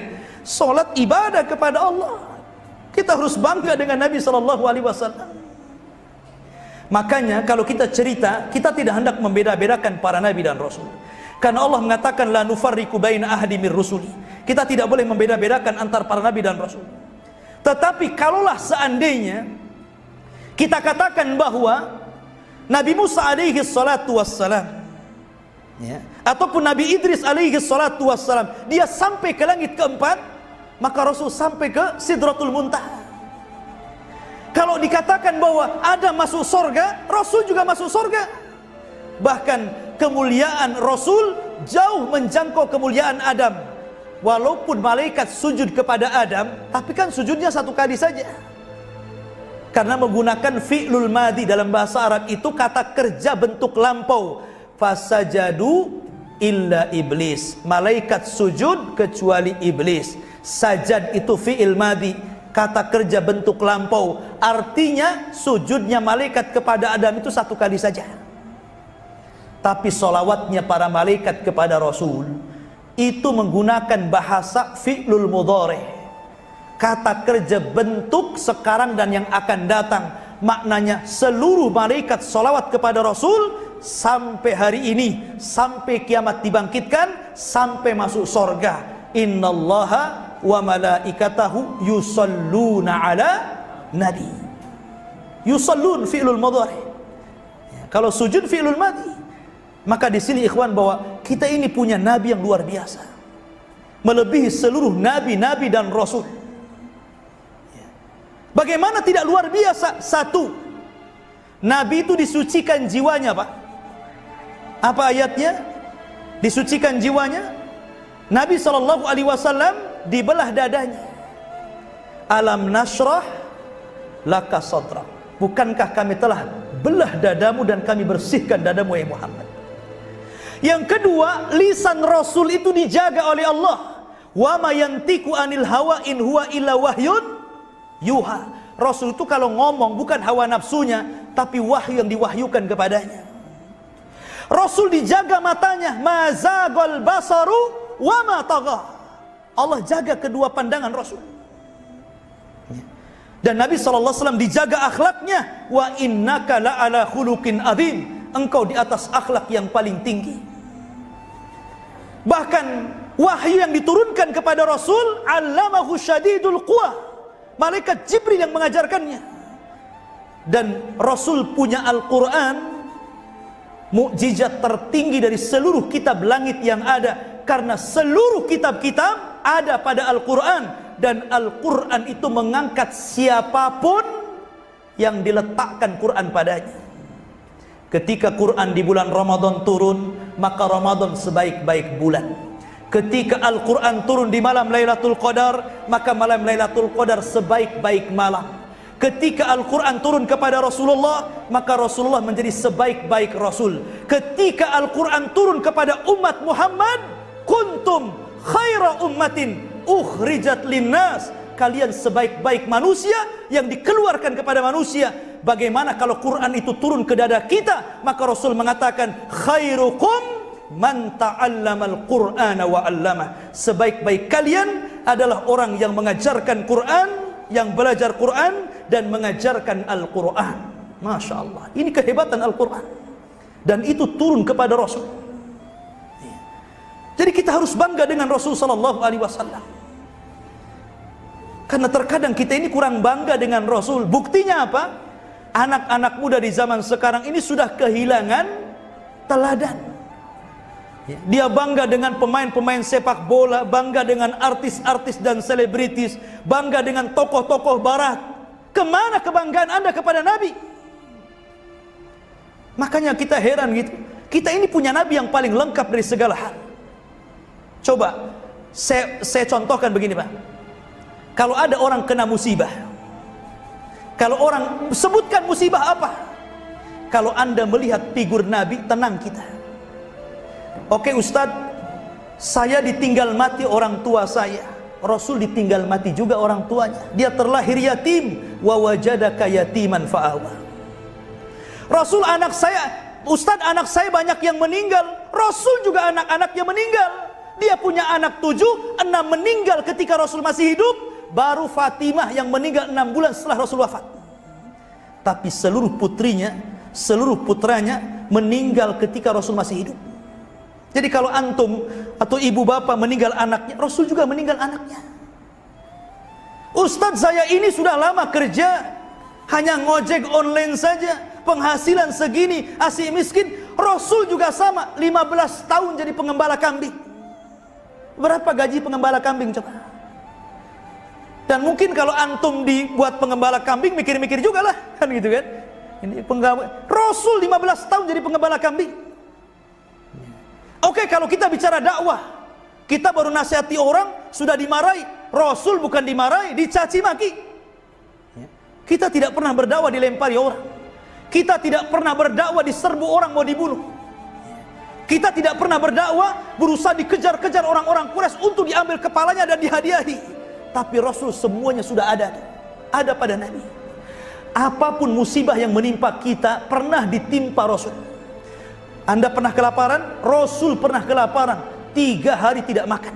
Salat ibadah kepada Allah. Kita harus bangga dengan Nabi sallallahu alaihi wasallam. Makanya kalau kita cerita, kita tidak hendak membeda-bedakan para nabi dan rasul. Karena Allah mengatakan la nufarriqu baina ahadi mir rusuli. Kita tidak boleh membeda-bedakan antar para nabi dan rasul. Tetapi kalaulah seandainya kita katakan bahwa Nabi Musa alaihi salatu wassalam, ya, ataupun Nabi Idris alaihi salatu wassalam, dia sampai ke langit keempat, maka Rasul sampai ke Sidratul Muntaha. Kalau dikatakan bahwa Adam masuk surga, Rasul juga masuk surga. Bahkan kemuliaan Rasul jauh menjangkau kemuliaan Adam. Walaupun malaikat sujud kepada Adam, tapi kan sujudnya satu kali saja. Karena menggunakan fi'lul madhi dalam bahasa Arab itu kata kerja bentuk lampau. Fasajadu illa iblis. Malaikat sujud kecuali iblis. Sajad itu fi'il madhi, kata kerja bentuk lampau. Artinya sujudnya malaikat kepada Adam itu satu kali saja. Tapi solawatnya para malaikat kepada Rasul itu menggunakan bahasa fi'lul mudhari, kata kerja bentuk sekarang dan yang akan datang. Maknanya seluruh malaikat solawat kepada Rasul sampai hari ini, sampai kiamat dibangkitkan, sampai masuk surga. Innallaha wa malaikatahu yusalluna ala nabi. Yusallun fi'lul mudhari. Kalau sujud fi'lul madhi. Maka di sini ikhwan bahwa kita ini punya nabi yang luar biasa, melebihi seluruh nabi-nabi dan rasul. Bagaimana tidak luar biasa? Satu, nabi itu disucikan jiwanya, Pak. Apa ayatnya? Disucikan jiwanya. Nabi sallallahu alaihi wasallam dibelah dadanya. Alam nashrah laka sadrak. Bukankah kami telah belah dadamu dan kami bersihkan dadamu, ya Muhammad. Yang kedua, lisan Rasul itu dijaga oleh Allah. Wa ma yantiqu anil hawa in huwa illa wahyun yuha. Rasul itu kalau ngomong bukan hawa nafsunya, tapi wahyu yang diwahyukan kepadanya. Rasul dijaga matanya, mazagol basaru wa ma tagha. Allah jaga kedua pandangan Rasul. Dan Nabi sallallahu alaihi wasallam dijaga akhlaknya, wa innaka la ala khuluqin adzim. Engkau di atas akhlak yang paling tinggi. Bahkan wahyu yang diturunkan kepada Rasul, allamahu syadidul quwa, malaikat Jibril yang mengajarkannya. Dan Rasul punya Al-Quran, mukjizat tertinggi dari seluruh kitab langit yang ada, karena seluruh kitab-kitab ada pada Al-Quran. Dan Al-Quran itu mengangkat siapapun yang diletakkan Quran padanya. Ketika Quran di bulan Ramadan turun, maka Ramadan sebaik-baik bulan. Ketika Al-Quran turun di malam Lailatul Qadar, maka malam Lailatul Qadar sebaik-baik malam. Ketika Al-Quran turun kepada Rasulullah, maka Rasulullah menjadi sebaik-baik Rasul. Ketika Al-Quran turun kepada umat Muhammad, kuntum khaira ummatin ukhrijat linnas, kalian sebaik-baik manusia yang dikeluarkan kepada manusia. Bagaimana kalau Quran itu turun ke dada kita? Maka Rasul mengatakan, khairukum man ta'allamal Qur'ana wa 'allamah. Sebaik-baik kalian adalah orang yang mengajarkan Quran, yang belajar Quran dan mengajarkan Al-Quran. Masya Allah, ini kehebatan Al-Quran. Dan itu turun kepada Rasul. Jadi kita harus bangga dengan Rasul sallallahu alaihi wasallam. Karena terkadang kita ini kurang bangga dengan Rasul. Buktinya apa? Anak-anak muda di zaman sekarang ini sudah kehilangan teladan. Dia bangga dengan pemain-pemain sepak bola, bangga dengan artis-artis dan selebritis, bangga dengan tokoh-tokoh barat. Kemana kebanggaan Anda kepada Nabi? Makanya kita heran gitu. Kita ini punya Nabi yang paling lengkap dari segala hal. Coba saya, saya contohkan begini, Pak. Kalau ada orang kena musibah, kalau orang sebutkan musibah apa, kalau Anda melihat figur Nabi, tenang kita. Oke Ustadz, saya ditinggal mati orang tua saya. Rasul ditinggal mati juga orang tuanya. Dia terlahir yatim, wa wajadaka yatiman fa'awa. Rasul, anak saya, Ustadz, anak saya banyak yang meninggal. Rasul juga anak-anaknya meninggal. dia punya anak tujuh, enam meninggal ketika Rasul masih hidup, baru Fatimah yang meninggal enam bulan setelah Rasul wafat. Tapi seluruh putrinya, seluruh putranya meninggal ketika Rasul masih hidup. Jadi kalau antum atau ibu bapak meninggal anaknya, Rasul juga meninggal anaknya. Ustadz, saya ini sudah lama kerja, hanya ngojek online saja, penghasilan segini, asih miskin. Rasul juga sama, lima belas tahun jadi pengembala kambing. Berapa gaji pengembala kambing coba? Dan mungkin kalau antum dibuat pengembala kambing, mikir-mikir juga lah, kan gitu kan? Ini penggawe. Rasul lima belas tahun jadi pengembala kambing. Oke, kalau kita bicara dakwah, kita baru nasihati orang, sudah dimarahi. Rasul bukan dimarahi, dicaci maki. Kita tidak pernah berdakwah dilempari orang. Kita tidak pernah berdakwah diserbu orang mau dibunuh. Kita tidak pernah berdakwah berusaha dikejar-kejar orang-orang Quraisy untuk diambil kepalanya dan dihadiahi. Tapi Rasul semuanya sudah ada. Ada pada Nabi. Apapun musibah yang menimpa kita pernah ditimpa Rasul. Anda pernah kelaparan? Rasul pernah kelaparan. Tiga hari tidak makan.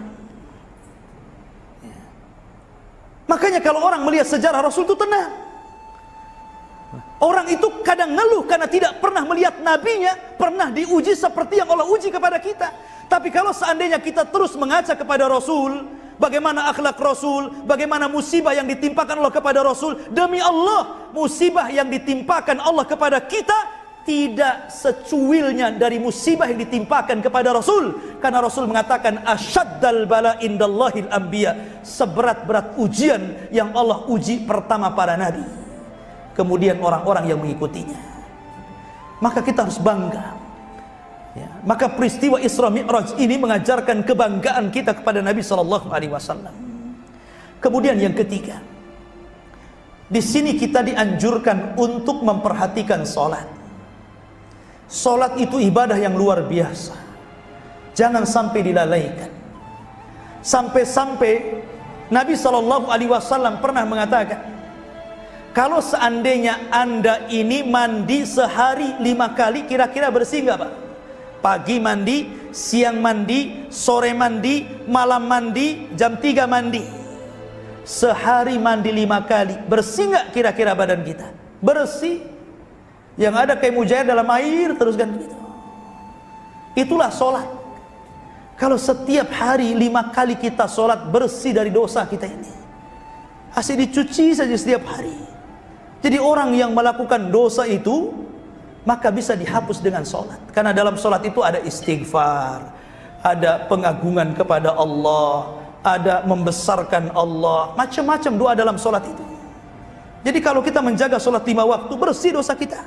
Makanya kalau orang melihat sejarah Rasul itu tenang. Orang itu kadang ngeluh karena tidak pernah melihat nabinya pernah diuji seperti yang Allah uji kepada kita. Tapi kalau seandainya kita terus mengaca kepada Rasul, bagaimana akhlak Rasul, bagaimana musibah yang ditimpakan Allah kepada Rasul, demi Allah, musibah yang ditimpakan Allah kepada kita tidak secuilnya dari musibah yang ditimpakan kepada Rasul. Karena Rasul mengatakan asyaddal bala indallahil anbiya, seberat-berat ujian yang Allah uji pertama para nabi, kemudian orang-orang yang mengikutinya. Maka kita harus bangga ya. Maka peristiwa Isra Mi'raj ini mengajarkan kebanggaan kita kepada Nabi Shallallahu Alaihi Wasallam. Kemudian yang ketiga, di sini kita dianjurkan untuk memperhatikan sholat. Sholat itu ibadah yang luar biasa, jangan sampai dilalaikan. Sampai-sampai Nabi Shallallahu Alaihi Wasallam pernah mengatakan, kalau seandainya Anda ini mandi sehari lima kali, kira-kira bersih nggak Pak? Pagi mandi, siang mandi, sore mandi, malam mandi, jam tiga mandi. Sehari mandi lima kali, bersih nggak kira-kira badan kita? Bersih. Yang ada kayak mujair dalam air terus kan gitu. Itulah sholat. Kalau setiap hari lima kali kita sholat, bersih dari dosa kita ini. Asik dicuci saja setiap hari. Jadi orang yang melakukan dosa itu maka bisa dihapus dengan sholat. Karena dalam sholat itu ada istighfar, ada pengagungan kepada Allah, ada membesarkan Allah, macam-macam doa dalam sholat itu. Jadi kalau kita menjaga sholat lima waktu, bersih dosa kita.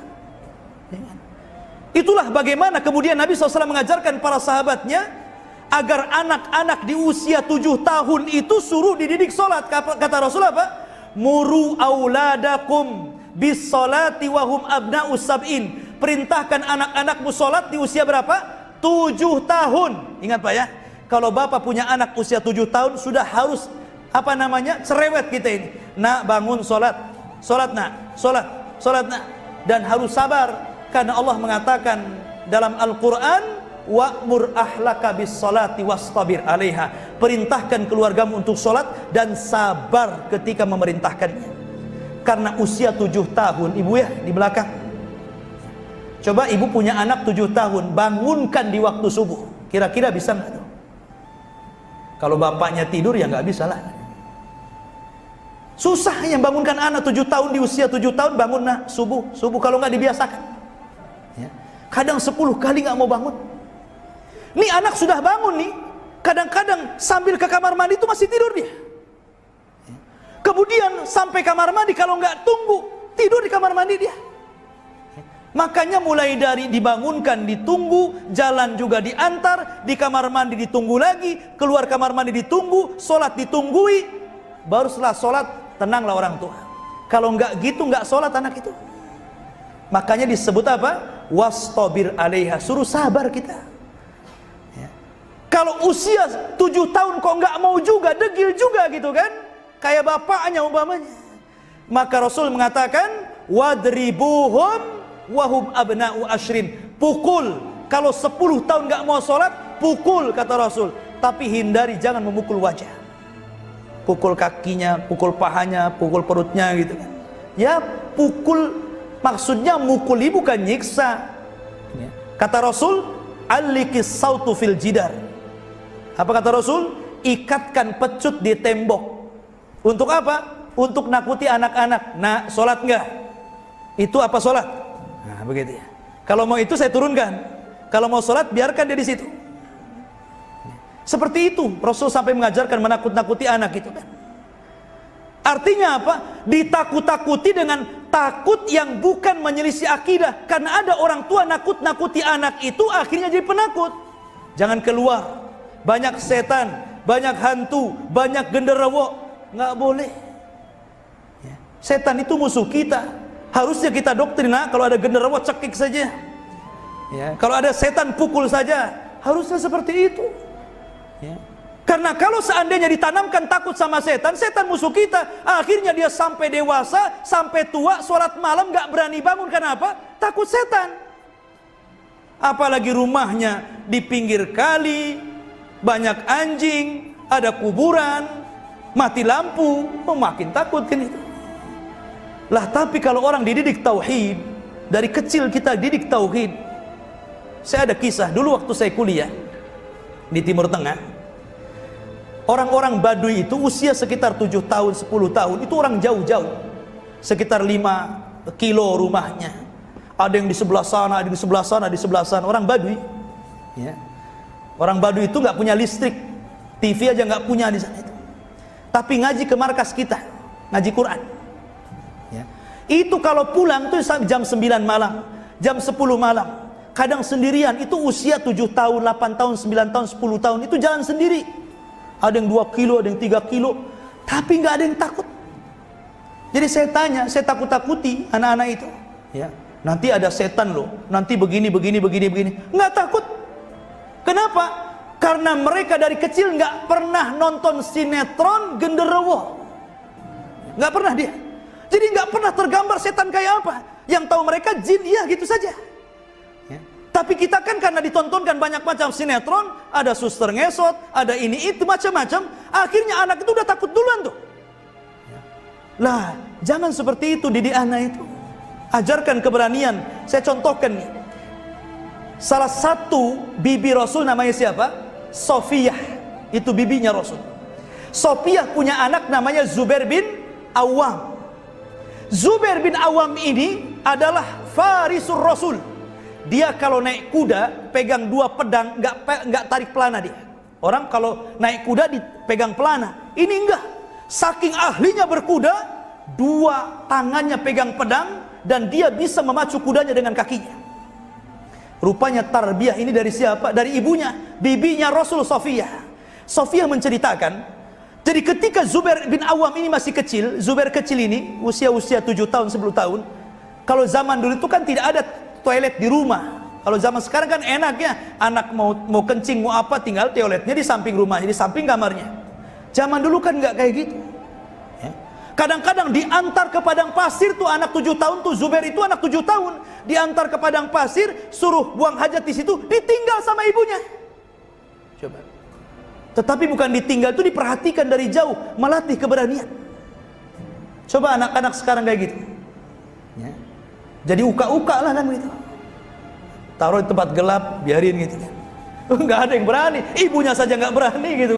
Itulah bagaimana kemudian Nabi shallallahu alaihi wasallam mengajarkan para sahabatnya agar anak-anak di usia tujuh tahun itu suruh dididik sholat. Kata Rasul apa? Muru auladakum bis salati wahum abna'us sab'in. Perintahkan anak-anakmu sholat di usia berapa? tujuh tahun. Ingat Pak ya, kalau bapak punya anak usia tujuh tahun sudah harus apa namanya? cerewet kita ini. Nak bangun sholat, sholat nak, sholat, sholat nak. Dan harus sabar karena Allah mengatakan dalam Al-Quran, wa'mur ahlaka bis salati wastabir alaiha. Perintahkan keluargamu untuk sholat dan sabar ketika memerintahkannya. Karena usia tujuh tahun, ibu ya di belakang, coba ibu punya anak tujuh tahun, bangunkan di waktu subuh, kira-kira bisa nggak tuh? Kalau bapaknya tidur ya nggak bisa lah. Susah yang bangunkan anak tujuh tahun di usia tujuh tahun, bangun nak subuh, subuh kalau nggak dibiasakan ya. Kadang sepuluh kali nggak mau bangun. Nih anak sudah bangun nih, kadang-kadang sambil ke kamar mandi itu masih tidur dia. Kemudian sampai kamar mandi, kalau nggak tunggu, tidur di kamar mandi dia. Makanya mulai dari dibangunkan, ditunggu, jalan juga diantar, di kamar mandi ditunggu lagi, keluar kamar mandi ditunggu, sholat ditunggui, baru setelah sholat tenanglah orang tua. Kalau nggak gitu nggak sholat anak itu. Makanya disebut apa? Wastabir alaiha, suruh sabar kita. Kalau usia tujuh tahun kok nggak mau juga, degil juga gitu kan, kayak bapaknya umpamanya, maka Rasul mengatakan wadribuhum wahum abna'u ashrin. Pukul. Kalau sepuluh tahun nggak mau sholat, pukul kata Rasul. tapi hindari jangan memukul wajah. Pukul kakinya, pukul pahanya, pukul perutnya gitu kan. Ya pukul, maksudnya mukuli bukan nyiksa. Kata Rasul, alikis sautu fil jidar. Apa kata Rasul? Ikatkan pecut di tembok. Untuk apa? Untuk nakuti anak-anak. Nah, sholat enggak? Itu apa sholat? Nah, begitu ya. Kalau mau itu saya turunkan. Kalau mau sholat biarkan dia di situ. Seperti itu Rasul sampai mengajarkan menakut-nakuti anak itu kan. Artinya apa? Ditakut-takuti dengan takut yang bukan menyelisih akidah. Karena ada orang tua nakut-nakuti anak itu akhirnya jadi penakut. Jangan keluar, banyak setan, banyak hantu, banyak genderuwo. Nggak boleh ya. Setan itu musuh kita. Harusnya kita doktrin, nah, kalau ada genderuwo cekik saja ya. Kalau ada setan pukul saja. Harusnya seperti itu ya. Karena kalau seandainya ditanamkan takut sama setan, setan musuh kita, akhirnya dia sampai dewasa, sampai tua, sholat malam gak berani bangun. Kenapa? Takut setan. Apalagi rumahnya di pinggir kali, banyak anjing, ada kuburan, mati lampu, oh, makin takut kan itu. Lah tapi kalau orang dididik tauhid, dari kecil kita didik tauhid. Saya ada kisah dulu waktu saya kuliah di Timur Tengah. Orang-orang Baduy itu usia sekitar tujuh tahun, sepuluh tahun. Itu orang jauh-jauh, sekitar lima kilo rumahnya. Ada yang di sebelah sana, ada di sebelah sana, di sebelah sana. Orang Baduy ya. Orang Baduy itu nggak punya listrik, T V aja nggak punya di sana itu. Tapi ngaji ke markas kita, ngaji Quran ya. Itu kalau pulang tuh jam sembilan malam, jam sepuluh malam. Kadang sendirian, itu usia tujuh tahun, delapan tahun, sembilan tahun, sepuluh tahun. Itu jalan sendiri. Ada yang dua kilo, ada yang tiga kilo, tapi nggak ada yang takut. Jadi saya tanya, saya takut-takuti anak-anak itu ya. Nanti ada setan loh, nanti begini, begini, begini, begini. Nggak takut. Kenapa? Karena mereka dari kecil nggak pernah nonton sinetron genderuwo. Nggak pernah dia. Jadi nggak pernah tergambar setan kayak apa. Yang tahu mereka jin, iya gitu saja ya. Tapi kita kan karena ditontonkan banyak macam sinetron, ada suster ngesot, ada ini itu macam-macam, akhirnya anak itu udah takut duluan tuh ya. Lah jangan seperti itu didik anak itu. Ajarkan keberanian. Saya contohkan nih, salah satu bibi Rasul namanya siapa? Sofiyah. Itu bibinya Rasul. Sofiyah punya anak namanya Zubair bin Awam. Zubair bin Awam ini adalah farisur Rasul. Dia kalau naik kuda pegang dua pedang, nggak nggak tarik pelana dia. Orang kalau naik kuda dipegang pelana, ini enggak. Saking ahlinya berkuda, dua tangannya pegang pedang dan dia bisa memacu kudanya dengan kakinya. Rupanya tarbiyah ini dari siapa? Dari ibunya, bibinya Rasul Sofiyah. Sofiyah menceritakan, jadi ketika Zubair bin Awam ini masih kecil, Zubair kecil ini usia-usia tujuh tahun, sepuluh tahun. Kalau zaman dulu itu kan tidak ada toilet di rumah. Kalau zaman sekarang kan enaknya, anak mau mau kencing mau apa tinggal toiletnya di samping rumahnya, di samping kamarnya. Zaman dulu kan nggak kayak gitu. Kadang-kadang diantar ke padang pasir tuh anak tujuh tahun tuh, Zubair itu anak tujuh tahun, diantar ke padang pasir, suruh buang hajat di situ, ditinggal sama ibunya. Coba. Tetapi bukan ditinggal, itu diperhatikan dari jauh, melatih keberanian. Coba anak-anak sekarang kayak gitu. Ya. Jadi uka-uka lah kan gitu. Taruh di tempat gelap, biarin gitu kan. Nggak ada yang berani, ibunya saja nggak berani gitu